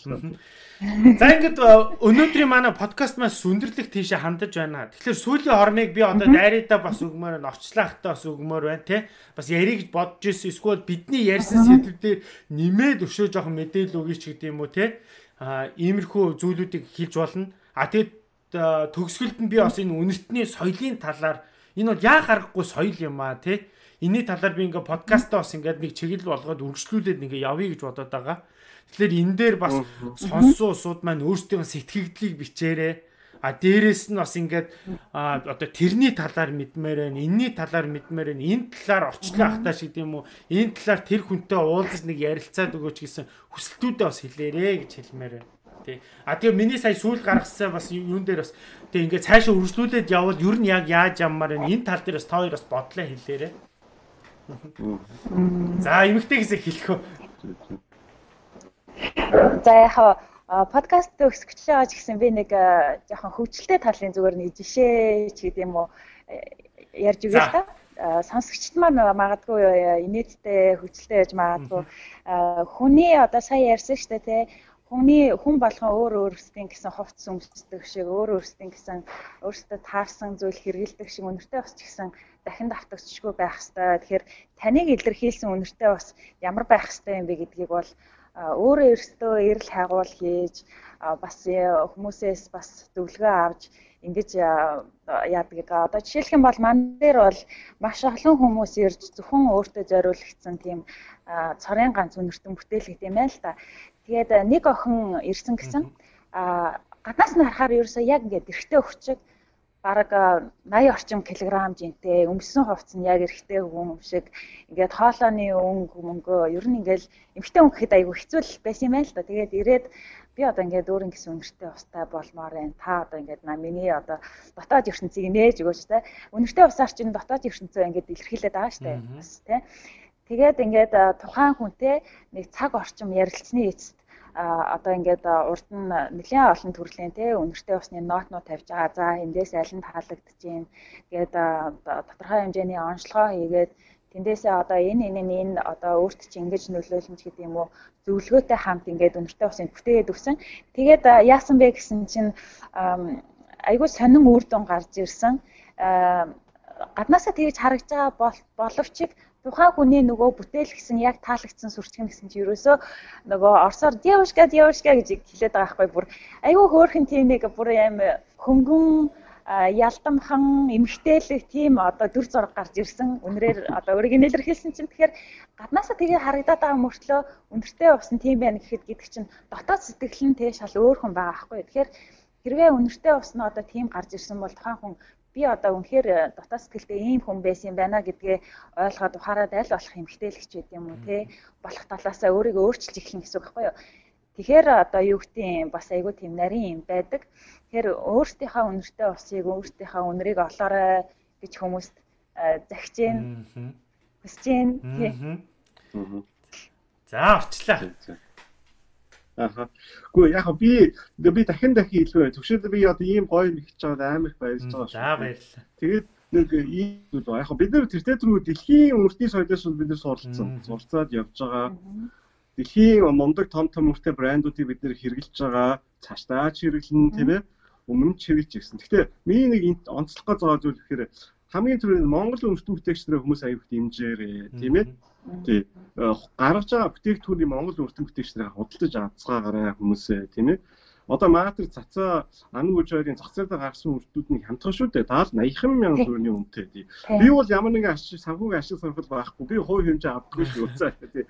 За ингээд өнөөдрийн манай подкаст маань сүндэрлэг тийшээ хандаж байна. Тэгэхээр сүүлийн хормыг би одоо дайруудаа бас өгмөр, орчлаахтаа бас өгмөр байна тий. Бас ярих гэж бодож ирсэн. Эсвэл бидний ярьсан сэдвүүдээр нэмээд өшөө жоохон мэдээлэл өгье ч гэдэм юм уу тий. А иймэрхүү зүйлүүдийг хэлж болно. А тэгээд төгсгөлд нь би бас энэ үнэртний соёлын талаар энэ бол яа гарахгүй соёл юм аа тий. Энийн талаар би ингээ подкастаа бас ингээд нэг чиглэл болгоод үргэлжлүүлээд ингээ явъя гэж бодоод байгаа. Тэгэхээр энэ дээр бас сонссон усуд маань өөрсдийн сэтгэгдлийг бичээрэй. А дээрэс нь бас ингээд одоо тэрний талаар мэдмээр байна, энэний талаар мэдмээр байна, энэ талаар орчлоо ахтаа шиг юм уу, энэ талаар тэр хүнтэй уулзаж нэг ярилцаад өгөөч гэсэн хүсэлтүүдээ бас хэлээрэ гэж хэлмээр байна. Тий. А тэгээ миний сая сүүл гаргасан бас юун дээр бас тэгээ ингээд цаашаа үргэлжлүүлээд явбал ер нь яг яаж яммаар байна, энэ тал дээр бас та хоёр бас бодлоо хэлээрэ. За эмэгтэй гэсэн хэлэхөө. За яхаа подкаст төгсгөчлөө гэж гисэн би нэг жоохон хөвчлөлтэй талын зүгээр нэг жишээ ч гэдэг юм уу ярьж өгье л та. Сонсогчд маань магадгүй инээдтэй хөвчлөлтэй яж магадгүй хүний одоо сая ярьсан шүү дээ тий. Хүний хүн болгон өөр өөрсдийн гэсэн хувцс өмсдөг шиг өөр өөрсдийн гэсэн өөрсдөө таарсан зүйл хэрэгэлдэг шиг үнэртэй бас ч гэсэн дахин давтагдчихгүй байх хэвээр. Тэгэхээр таныг илэрхийлсэн үнэртэй бас ямар байх хэвээр юм бэ гэдгийг бол өөрөө өөрсдөө эрэл хайгуул хийж бас хүмүүсээс бас зөвлөгөө авч ингэж яадаг. Одоо жишээлх юм бол ман дээр бол маш олон хүмүүс ирж зөвхөн өөртөө зориулагдсан тийм цорын ганц үнэртэн бүтээл гэдэг юм байна л та. Тэгээд нэг охин ирсэн гэсэн гаднаас нь харахаар ерөөсөө яг ингээд эрэгтэй өвчөг бараг мянган орчим килограмм жинтэй өмссөн хувцс нь яг эрэгтэй хүн шиг ингээд хоолойны өнгө мөнгөө ер нь ингээд эмэгтэй хүн гэхэд айгүй хэцүү л байсан юм байна л да. Тэгээд ирээд би одоо ингээд өөр ингэсэн үнэртэй устай болмоор байна. Та одоо ингээд миний одоо дотоод ертөнцийг нээж өгөөч те. Үнэртэй усаар чинь дотоод ертөнцөө ингээд илэрхийлээд байгаа штэ бас те. Тэгээд ингээд тухайн хүнтэй нэг цаг орчим ярилцсны эцэст одоо ингээд урд нь нэлээд олон төрлийн тий үнэртэй усны нотнууд тавьж байгаа. За эндээс аль нь таалагдж байна гээд тодорхой хэмжээний онцлогоо хийгээд тэндээсээ одоо энэ энэ энэ одоо өөрт чинь ингэж нөлөөлнө гэдэг юм уу зөвлөгөөтэй хамт ингээд үнэртэй усыг бүтээгээд өгсөн. Тэгээд яасан бэ гэсэн чинь айгүй сонин үр дүн гарч ирсэн. Гаднаасаа тэгж харагдж байгаа боловч тухайн хүний нөгөө бүтээл гэсэн яг таалагдсан сүрчгэн гэсэн чи ерөөсөө нөгөө орсоор девушка девушка гэж хэлээд байгаа байхгүй бүр айгүй хөөрхөн тийм нэг бүр юм хөнгөн ялдамхан эмгтээлэг тийм одоо дүр зураг гарч ирсэн. Үнрээр одоо өөрийг нэлэрхийлсэн чинь тэгэхээр гаднаасаа тэгээ харагдаад байгаа мөртлөө үнэртэй усан тийм байна гэхэд гэдэг чинь дотоод сэтгэл нь тэгээ шал өөр хүн байгаа байхгүй. Тэгэхээр хэрвээ үнэртэй ус нь одоо тийм гарч ирсэн бол тухайн хүн би одоо үнэхээр дотоод сэтгэлдээ ийм хүн байсан юм байна гэдгээ ойлгоод ухаарад аль болох эмгтээлэгч байд юм уу те болох талаасаа өөрийгөө өөрчилж эхлэх гэсэн үг байхгүй юу. Тэгэхээр одоо юу гэдэг бас айгүй тийм нарийн юм байдаг. Тэгэхээр өөрсдийнхөө үнэртэй усыг өөрсдийнхөө үнэрийг олоорой гэж хүмүүст загч гин хүсэж гин тий. За орчлаа. Аха. Гэхдээ яг би би дахин дахин хэлвэ. Төвшөд би одоо ийм гоё нэгж байгаа амар их баярлж байгаа шүү. За баярлалаа. Тэгээд нэг ийм зүйл яг бид нар тэртээ түрүү дэлхийн үнэртний соёлоос бид нар суралцсан. Суралцаад явж байгаа. Дэлхийн мундаг том том үнэртэй брэндүүдийг бид нэр хэрэгжилж байгаа. Цаашдаа ч хэрэглэн тийм ээ. Өмнө ч хэрэгжилж ирсэн. Гэхдээ миний нэг онцлог гоо зүйл гэхээр хамгийн түрүүнд Монгол үнэртэн бүтээгчдэрээ хүмүүс аяг их дэмжээрээ тийм ээ. Тий. Гаргаж байгаа бүтээгдэхүүний Монгол үнэртэн бүтээгчдэрээ худалдаж авцгаагаарай хүмүүсээ тийм ээ. Одоо маатер цацаа ан гүж хоёрын зах зээл дээр гарсан үрдүүд нь хямдхан шүү дээ. даал наяхан мянган төгрөгийн үнэтэй тий. Би бол ямар нэгэн ашиг санхүүгийн ашиг сонирхол байхгүй. Би хувь хэмжээ авдаггүй шүү. Уцаа тий.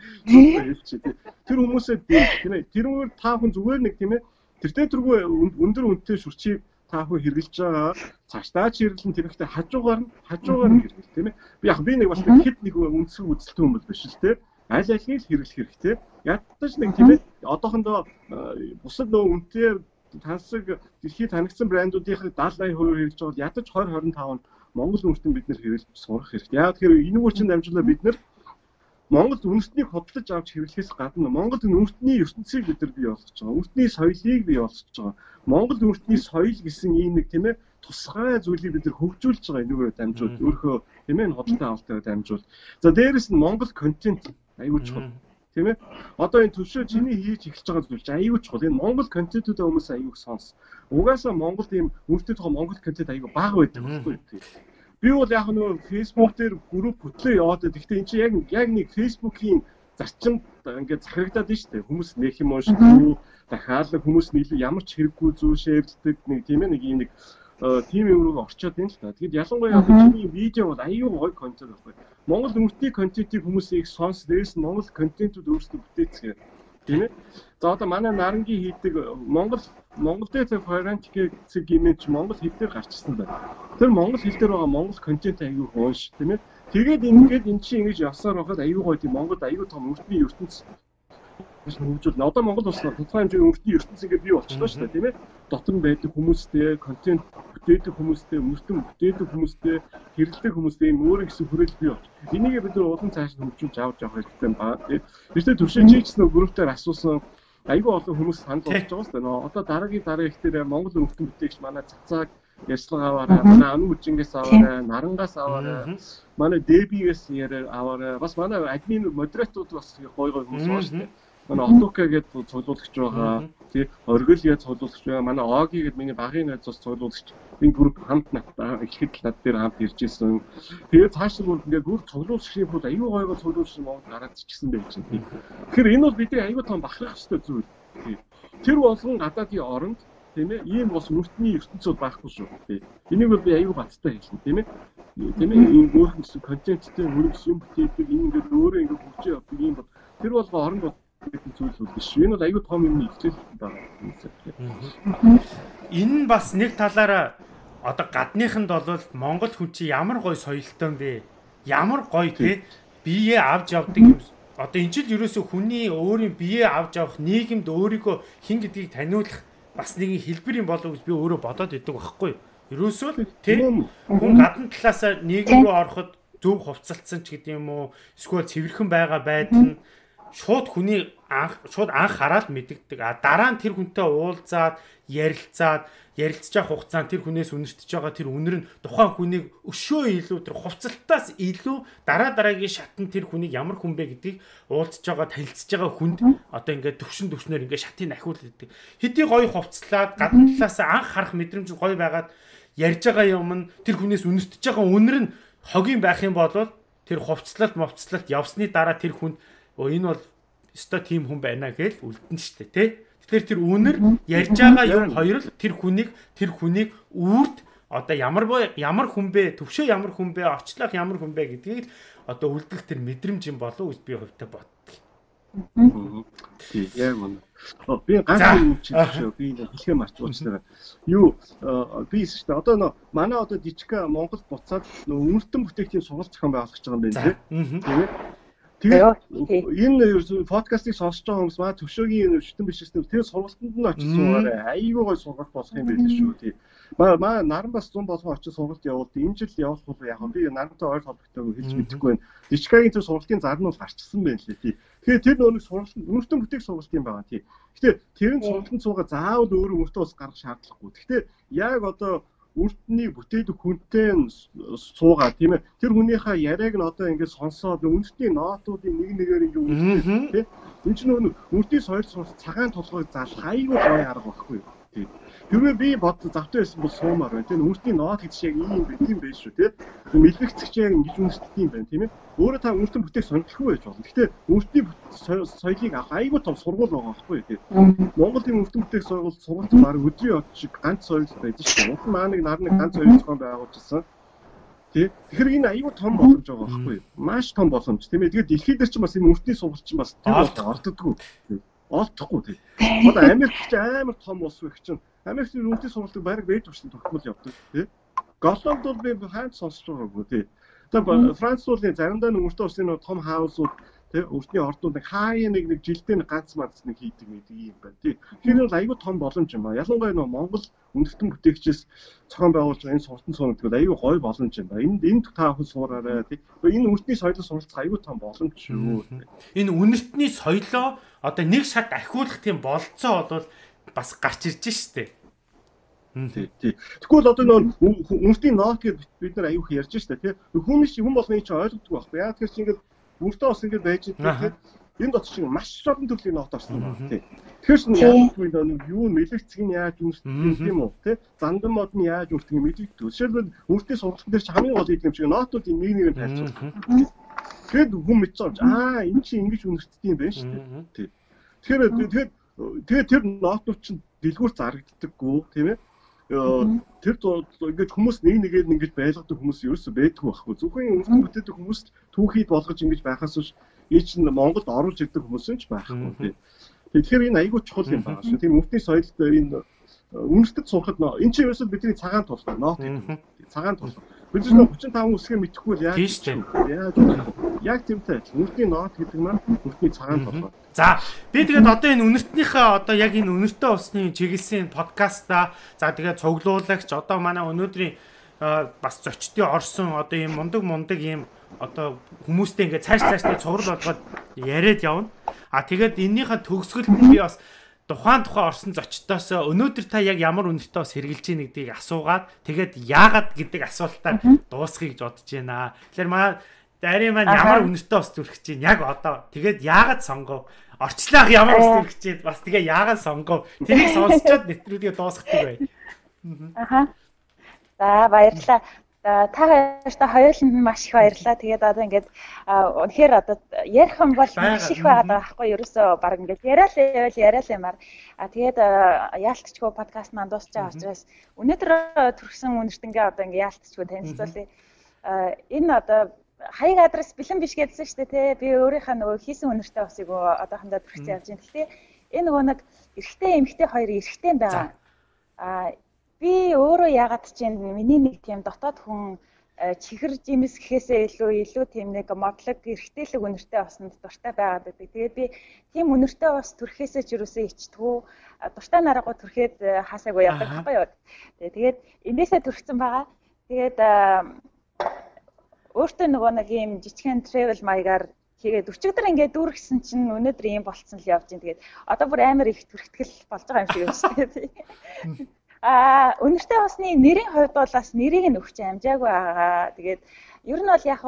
Тэр хүмүүсээ тийм ээ. Тэрүүгээр та хүн зүгээр нэг тийм ээ. Тэртээ тэргүй өндөр үнэтэй шүрчийг та хүн хэрэгжилж байгаа. Цаашдаа ч хэрэглэн тэрхтээ хажуугаар нь хажуугаар нь хэрэглэх тийм ээ. Би яг би нэг бас хэд нэг үндсэг үзэлтэй юм бол биш л тий. Аль алийг хэрэглэх хэрэгтэй. Ядаж нэг тийм ээ одоохондоо бусад нөө үнэтэй тансаг дэлхийд танигдсан брэндүүдийн даатгал аян хувийг хэрэгжиж байгаа ядаж двадцать двадцать пять он Монгол үнэртэн бид нэр хэрэглэж сурах хэрэгтэй. Яг тэгэхээр энэгээр чинь дамжуулаад бид нар Монгол үнэртнийг худалдаж авч хэрэглэхээс гадна Монгол үнэртний ертөнцийг бид нар бий болгож байгаа. Үнэртний соёлыг бий болгож байгаа. Монгол үнэртний соёл гэсэн ийм нэг тийм ээ тусгай зүйлийг бид нар хөгжүүлж байгаа энэгээр дамжуул өөрөө тийм ээ худалдаа авалтаа дамжуул. За дээрэс нь Монгол контент аюул чухал. Тийм ээ. Одоо энэ төвшөө чиний хийж эхэлж байгаа зүйл чинь аюул чухал. Энэ Монгол контентуудаа хүмүүс аюул сонс. Угаасаа Монголд ийм үнэтэй тухай Монгол контент аюул бага байдаг байхгүй юу? Би бол яг нөгөө Facebook дээр групп хөтлөө яваад байдаг. Гэхдээ энэ чинь яг яг нэг Facebook-ийн зарчимд ингээд захирагдаад байна шүү дээ. Хүмүүс нэх юм уушгүй, дахиад хүмүүс нийлүү ямар ч хэрэггүй зүйл шеэрлдэг нэг тийм ээ нэг юм нэг тийм юм руу орчоод байна л та. Тэгэд ялангуяа чиний видео бол аюул гоё контент байхгүй. Монгол үнэртний контентийг хүмүүс их сонс, дээрээс нь Монгол контентууд өөрсдөө бүтээцгээ. тийм ээ. За одоо манай нарангийн хийдэг Монгол Монгол дээр форенсик гэмээч Монгол хэл дээр гарчсан байна. Тэр Монгол хэл дээр байгаа Монгол контент аягүй унш тийм ээ. Тэгээд ингээд эн чинь ингэж явсаар байхад аягүй гоё тийм Монголд аягүй том өртний ертөнц хөгжүүлнэ. Одоо Монгол улс тодорхой хэмжээний өртний ертөнц ингээд бий болчихлоо шүү дээ тийм ээ. Дотор нь байдаг хүмүүстэй, контент бүтээдэг хүмүүстэй, өртөн бүтээдэг хүмүүстэй, хэрэглэдэг хүмүүстэй ийм өөр гэсэн хүрээлэл бий болж. Энийг бид нар улам цааш хөгжүүлж авч явах хэрэгтэй байна. Тэрсээ төвшин чийгч нөө группээр асуусан аягүй олон хүмүүс санал болгож байгаа шүү дээ. Одоо дараагийн дараа их дээр Монгол өртөн бүтээгч манай цацааг ярьслага аваарай, манай anu хүчингээс аваарай, нарангаас аваарай, манай дебигээс яриа аваарай. Бас манай админ модераторууд бас гоё гоё хүмүүс байна шүү дээ. Манай Отука гэдэг цуглуулагч байгаа. Тий, Оргил гэж цуглуулагч байгаа. Манай Оги гэдэг миний багын найз бас цуглуулагч. Энэ групп хамт надад ихэд над дээр хамт ирж ирсэн. Тэгээд цааш нь ингээд бүр цуглуулагчийн бүр аюу гойгоо цуглуулсан Монгол гараад чигсэн байж байна. Тий. Тэгэхээр энэ бол бидний аюу том бахархах ёстой зүйл. Тий. Тэр болгон гадаадын оронд тийм ээ ийм бас өртний ертөнцүүд байхгүй шүү. Тий. Энийг бол би аюу баттай хэлнэ, тийм ээ. Тийм ээ энэ өөрхөн гэсэн контенттэй хөрөнгө юм бүтээдэг энэ ингээд өөрөө ингээд хөгжиж явдаг юм бол тэр бол оронд гэдэг зүйл бол биш. Энэ бол аюу том юмны ихтэй байгаа. Энэ нь бас нэг талаараа одоо гадныханд бол Монгол хүн чи ямар гоё соёлтой юм бэ? Ямар гоё те биеэ авч явдаг юм. Одоо энэ жил ерөөсө хүний өөрийн биеэ авч явах нийгэмд өөрийгөө хин гэдгийг таниулах бас нэгэн хэлбэр юм болов гэж би өөрөө бодоод идэг байхгүй. Ерөөсөө те хүн гадна талаасаа нийгэм рүү ороход зөв хувцалцсан ч гэдэг юм уу эсвэл цэвэрхэн байгаа байдал нь шууд хүний анх шууд анх хараад мэддэг. А дараа нь тэр хүнтэй уулзаад ярилцаад ярилцж байгаа хугацаанд тэр хүнээс үнэртэж байгаа тэр үнэр нь тухайн хүнийг өшөө илүү тэр хувцалтаас илүү дараа дараагийн шатн тэр хүнийг ямар хүн бэ гэдгийг уулзж байгаа танилцж байгаа хүнд одоо ингээд төвшин төвшнөр ингээд шатыг ахиулдаг. Хэдий гоё хувцлаад гадна талаас анх харах мэдрэмж гоё байгаад ярьж байгаа юм нь тэр хүнээс үнэртэж байгаа үнэр нь хогийн байх юм бол тэр хувцлалт мовцлалт явсны дараа тэр хүнд энэ бол өстой тим хүн байна гэж үлдэн штэ тий. Тэгэхээр тэр үнэр ярьж байгаа юм хоёр л тэр хүнийг тэр хүнийг үрд одоо ямар ямар хүн бэ төвшөө ямар хүн бэ очлох ямар хүн бэ гэдгийг л одоо үлдэх тэр мэдрэмж юм болов уу гэж би хувьдаа боддог. Тий яг мөн. Би ганц юм чийгч би хэлхээ марцуулсан. Юу би шүү дээ одоо нөө манай одоо дижка Монгол буцаад нөө үнэртэн бүтээгчийн сургалт зохион байгуулах гэж байгаа юм байна тий. Тийм ээ. Тэгээд энэ подкастыг сонсож байгаа хүмүүс маа төвшөөгийн өвчтөн биш гэсэн тэр сургалтанд нь очиж суугаарай. Айгүй гой сургалт болох юм байл шүү тий. Маа маа наран бас зүүн болгон очиж сургалт явуулд энэ жил явах бол яг би нарантай ойр холбогдтойгоо хэлж мэдэхгүй байна. Дичкагийн тэр сургалтын зар нь бол гарчсан байна лээ тий. Тэгэхээр тэр нөөник сургалт үнэртэн бүтээх сургалт юм байгаа тий. Гэхдээ тэр нь сургалтанд суугаа заавал өөр өөртөө бас гаргах шаардлагагүй. Гэхдээ яг одоо үртний бүтээдэг хүнтэй суугаа тийм ээ тэр хүнийхээ яриаг нь одоо ингээд сонсоод үндэсний ноотуудын нэг нэгээр ингээд үндэстэй тийм энэ ч нөгөө үртний соёл сурах цагаан толгойг заалах айгүй гоё арга байхгүй юу тийм тэрвээ би бод завтай байсан бол суумаар байна тийм үртний ноот гэж яг ийм юм байх шүү тийм мэлбэгцэгч яг ингэж үндэстэй юм байна тийм ээ өөрөө та үртэн бүтээх сонирхолгүй байж болно гэхдээ үртний соёлыг авах айгүй том сургууль байгаа байхгүй юу тийм Монголын үртэн бүтээх сургууль сургалт баг өдрийн од шиг ганц соёл байдаг шүү дээ маа нэг нар нэг ганц соёл зохион байгуулжсэн тийм тэгэхээр энэ айгүй том боломж байгаа байхгүй юу маш том боломж тийм ээ тэгээд дэлхийд дээр ч бас энэ үртний сургалт чинь бас тэр бол орддоггүй олдохгүй тийм одоо Америк ч амар том улс байх чинь Америкийн үртний сургалтыг бараг байж өгсөн тогтмол явдаг тийм Голланд бол би хайд сонсож байгаагүй тийм одоо Франц улсын заримдаа нүртэй улсын том хаусууд тий өртний ордууд нэг хаяа нэг нэг жилдээ нэг ганц манц нэг хийдэг мэдэг юм байна тий тэр бол айгүй том боломж юм ба ялангуяа нөө Монгол үндэстэн бүтээгчээс зохион байгуулж байгаа энэ суртан суунад гэдэг айгүй гоё боломж юм ба энд энд та хүн суураарай тий энэ өртний соёлыг суралцах айгүй том боломж шүү энэ үнэртний соёлоо одоо нэг шат ахиулах тийм болцоо бол бас гарч ирж штэ тий тий тэгвэл одоо нөө үнэртний ноот гэдэг бид нар аюух ярьж штэ тий хүмүүс хүн болгоны чинь ойлгодог байхгүй яа тэгэхээр чи ингээд Үртөө бас ингэж байж байгаа. Энэ дот чинь маш олон төрлийн ноот орсон байна тий. Тэгэхээр яг үгүй нэг юу мэлэгцэг нь яаж үүсдэг юм уу тий. Зандан мод нь яаж үүсдэг юм мэдэгдэх. Жишээлбэл үртний сургалтын дээр чи хамгийн гол юм шиг ноотуудын нэг нэгээр тайлбарлах. Тэгэд хүн мэдчихэж аа энэ чинь ингэж үнэртдэг юм байна шүү дээ тий. Тэгэхээр тэгээд тэгээд тэр ноотууд чинь дэлгүүр зарагддаггүй тийм ээ. Тэр ингээд хүмүүс нэг нэгээр нь ингэж байлгадаг хүмүүс ерөөсөө байдгүй байхгүй. Зөвхөн үнэртэн бүтээдэг хүмүүс түүхийд болгож ингэж байхаас биш ий чинь Монголд оруулж ирдэг хүмүүс нь ч байхгүй тийм. Тэгэхээр энэ айгүй чухал юм байна шүү. Тийм үндэсний соёлд энэ үндэстэд суухад энэ чинь ерөөсөө бидний цагаан тулах нот гэдэг. Цагаан тулах. Бид ч нэг хүчин таван үсгээ мэдэхгүй л яаж яаж яг тиймтэй. Үндэсний нот гэдэг маань үндэсний цагаан тулах. За би тэгээд одоо энэ үнэртнийхээ одоо яг энэ үнэртэй усны чиглэлийн подкаста за тэгээд цуглуулагч одоо манай өнөөдрийн бас зочдын орсон одоо ийм мундаг мундаг ийм одоо хүмүүстэй ингээд цааш цааштай цуврал болгоод яриад явна. А тэгээд энэнийхээ төгсгөлд би бас тухайн тухайн орсон зочдоос өнөөдөр та яг ямар үнэртэй бас хэрглэж ийн гэдгийг асуугаад тэгээд яагаад гэдэг асуултаар дуусгая гэж бодож байна. Тэгэхээр маа дарийн маань ямар үнэртэй бас зүрхэж чинь яг одоо тэгээд яагаад сонгов? Орчлаах ямар ус зүрхэж чинь бас тэгээ яагаад сонгов? Тэрийг сонсчоод нэвтрүүлгээ дуусгадаг бай. Аха. За баярлалаа. Та хоёртаа хоёуланд нь маш их баярлалаа. Тэгээд одоо ингээд үнэхээр одоо ярих юм бол маш их байгаад байгаа байхгүй юу? Ерөөсөө баг ингээд яриалаа явал яриалаа юмар. А тэгээд яалтчгүй подкаст маань дуусч байгаа учраас өнөөдөр төрсөн үнэртэнгээ одоо ингээд яалтчгүй танилцуулъя. Энэ одоо хаяг адрес бэлэн биш гэдсэн шүү дээ тий. Би өөрийнхөө нөгөө хийсэн үнэртэй усыг одоохондоо төрчихсөн явж байна. Гэхдээ энэ нөгөө нэг эрэгтэй эмэгтэй хоёр эрэгтэй байгаа. А би өөрөө яагаад ч юм миний нэг тийм дотоод хүн чихэр жимс гэхээсээ илүү илүү тийм нэг модлог эрэгтэйлэг үнэртэй усанд дуртай байгаад байдаг. Тэгээд би тийм үнэртэй ус төрхөөсөө ч юусоо ичдэггүй дуртай нараагаа төрхөөд хаасаагүй явдаг байхгүй юу. Тэгээд энээсээ төрчихсөн байгаа. Тэгээд өөртөө нөгөө нэг юм жижигхэн travel маягаар хийгээд өчигдөр ингээд дүүргэсэн чинь өнөөдөр ийм болцсон л явж байна. Тэгээд одоо бүр амар их төрхтгэл болж байгаа юм шиг байна шүү дээ. А үнэртэй усны нэрийн хувьд бол бас нэрийг нь өгч амжаагүй байгаа. Тэгээд ер нь бол яг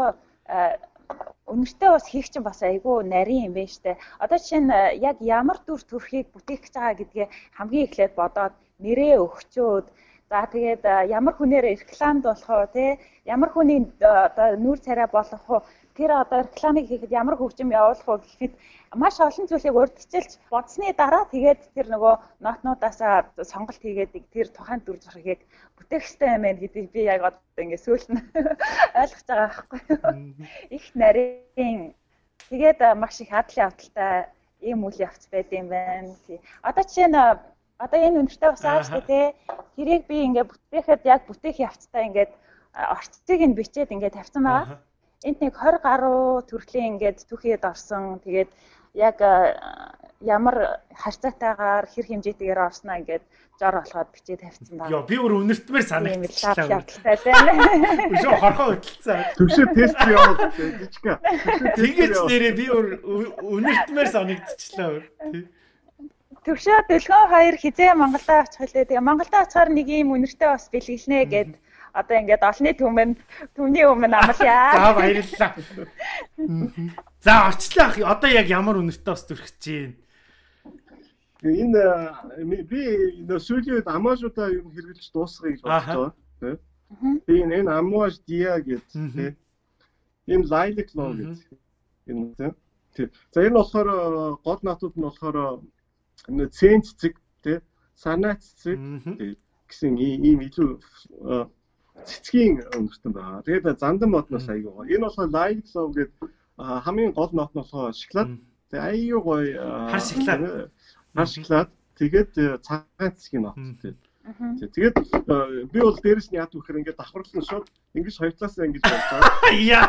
үнэртэй ус хийх чинь бас айгүй нарийн юм байна штэ. Одоо жишээ нь яг ямар дүр төрхийг бүтээх гэж байгаа гэдгээ хамгийн эхлээд бодоод нэрээ өгчөөд за тэгээд ямар хүнээр рекламд болох уу те ямар хүний одоо нүүр царай болох уу тэр одоо рекламыг хийхэд ямар хөгжим явуулах уу гэхэд маш олон зүйлийг урьдчилж бодсны дараа тэгээд тэр нөгөө нотнуудаасаа сонголт хийгээд тэр тухайн дүр зургийг бүтээх хэрэгтэй юм байна гэдгийг би яг одоо ингээд сүүлд нь ойлгож байгаа байхгүй юу. Их нарийн тэгээд маш их адлын авдалтай ийм үйл явц байд юм байна. Одоо жишээ нь одоо энэ үнэртэй бас ааш тэ тэрийг би ингээд бүтээхэд яг бүтээх явцтай ингээд орцыг нь бичээд ингээд тавьсан байгаа. Энд нэг двадцать гаруй төрлийн ингээд түүхийд орсон. Тэгээд яг ямар харьцаатайгаар хэр хэмжээтэйгээр орсноо ингээд жор болоход бичиж тавьсан байна. Йоо би өөр үнэртмээр санагдчихлаа. Өшөө хорхоо хөдөлсөн. Төвшөө тест яваад жижигка. Тэгэж нэрээ би өөр үнэртмээр санагдчихлаа. Төвшөө Дэлгэн хоёр хизээ Монголдо очих хэлээ. Тэгээ Монголдо очихоор нэг ийм үнэртэй бас бэлгэлнэ гэд одоо ингээд олны түмэн түмний өмнө амлаа. За баярлалаа. За очлаа. Одоо яг ямар үнэртэй бас төрөх чинь. Энэ би энэ сүүлийн үед амаажуудаа ер нь хэрэглэж дуусгая гэж бодож байгаа. Би энэ амааж диа гэдэг тийм lilac love гэдэг энэ тийм. За энэ болохоор гол натууд нь болохоор энэ цэн цэцэг тийм санаа цэцэг гэсэн ийм илүү цэцгийн өнгөртөн байна. Тэгээд зандан модноос аягүй гоё. Энэ болохоор lilac love гэдэг хамгийн гол нот нь болохоор шоколад. Тэгээд аягүй гоё хар шоколад. Хар шоколад. Тэгээд цагаан цэцгийн нот тийм. Тэгээд би бол дээрэс нь яад вэхээр ингээд давхарлан шууд ингэж хоёр талаасаа ингэж болж байгаа. Яа.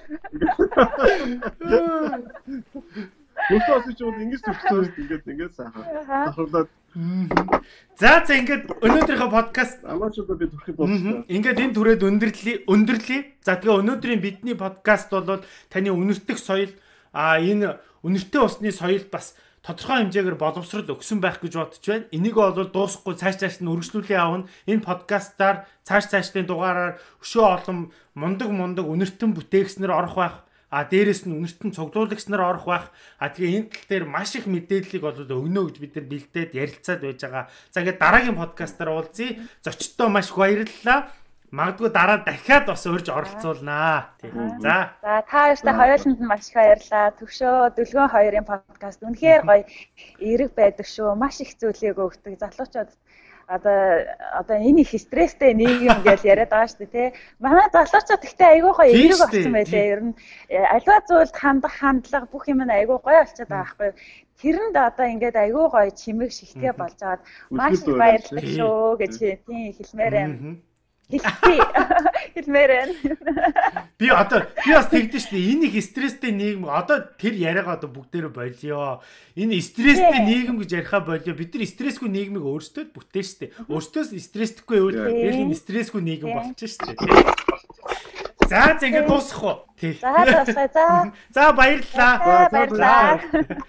Мөхөөс ч бол ингэж төгсөж ингээд ингээд сайхан давхарлаад. За за ингээд өнөөдрийнхөө подкаст амаачудаа би төрөхөд болсон. Ингээд энэ түрээд өндөрлөе, өндөрлөе. За тэгээ өнөөдрийн бидний подкаст бол таны үнэртэх соёл а энэ үнэртэй усны соёл бас тодорхой хэмжээгээр боловсрол өгсөн байх гэж бодож байна. Энийг бол дуусахгүй цааш цааш нь үргэлжлүүлээ явна. Энэ подкастаар цааш цаашдын дугаараар өшөө олон мундаг мундаг үнэртэн бүтээгчнэр орох байх. А дээрэс нь үнэртэн цуглуулагч нар орох байх. А тэгээ энэ тал дээр маш их мэдээллийг бол өгнө гэж бид нар бэлдээд ярилцаад байж байгаа. За ингээд дараагийн подкастаар уулзъя. Зочдтой маш их баярлалаа. Магадгүй дараа дахиад бас урьж оролцуулнаа. Тийм. За. За та хоёртай хоёуланд нь маш их баярлалаа. Төвшөө Дэлгэн хоёрын подкаст үнэхээр гоё эерэг байдаг шүү. Маш их зүйлийг өгдөг. Залуучууд одоо одоо энэ их стресстэй нийгэм гэж яриад байгаа шүү дээ тий. Манай залуучууд ихтэй айгүй гоё эерэг болсон байлээ. Ер нь аливаа зүйлд хандах хандлага бүх юм нь айгүй гоё болчиход байгаа байхгүй. Тэрэнд одоо ингээд айгүй гоё чимэг шигтэй болж байгаад маш их баярлалаа шүү гэж тий хэлмээр байна. Хэлмээр байна. Би одоо би бас тэгдэж шүү дээ. Энэ их стресстэй нийгэм одоо тэр яриагаа одоо бүгдээрээ болио. Энэ стресстэй нийгэм гэж яриахаа болио. Бид нар стрессгүй нийгмийг өөрсдөө бүтээн шүү дээ. Өөрсдөөс стресстгүй байвал энэ стрессгүй нийгэм болчих шүү дээ. За за ингээд дуусах уу? За дуусгая. За. За баярлалаа. Баярлалаа.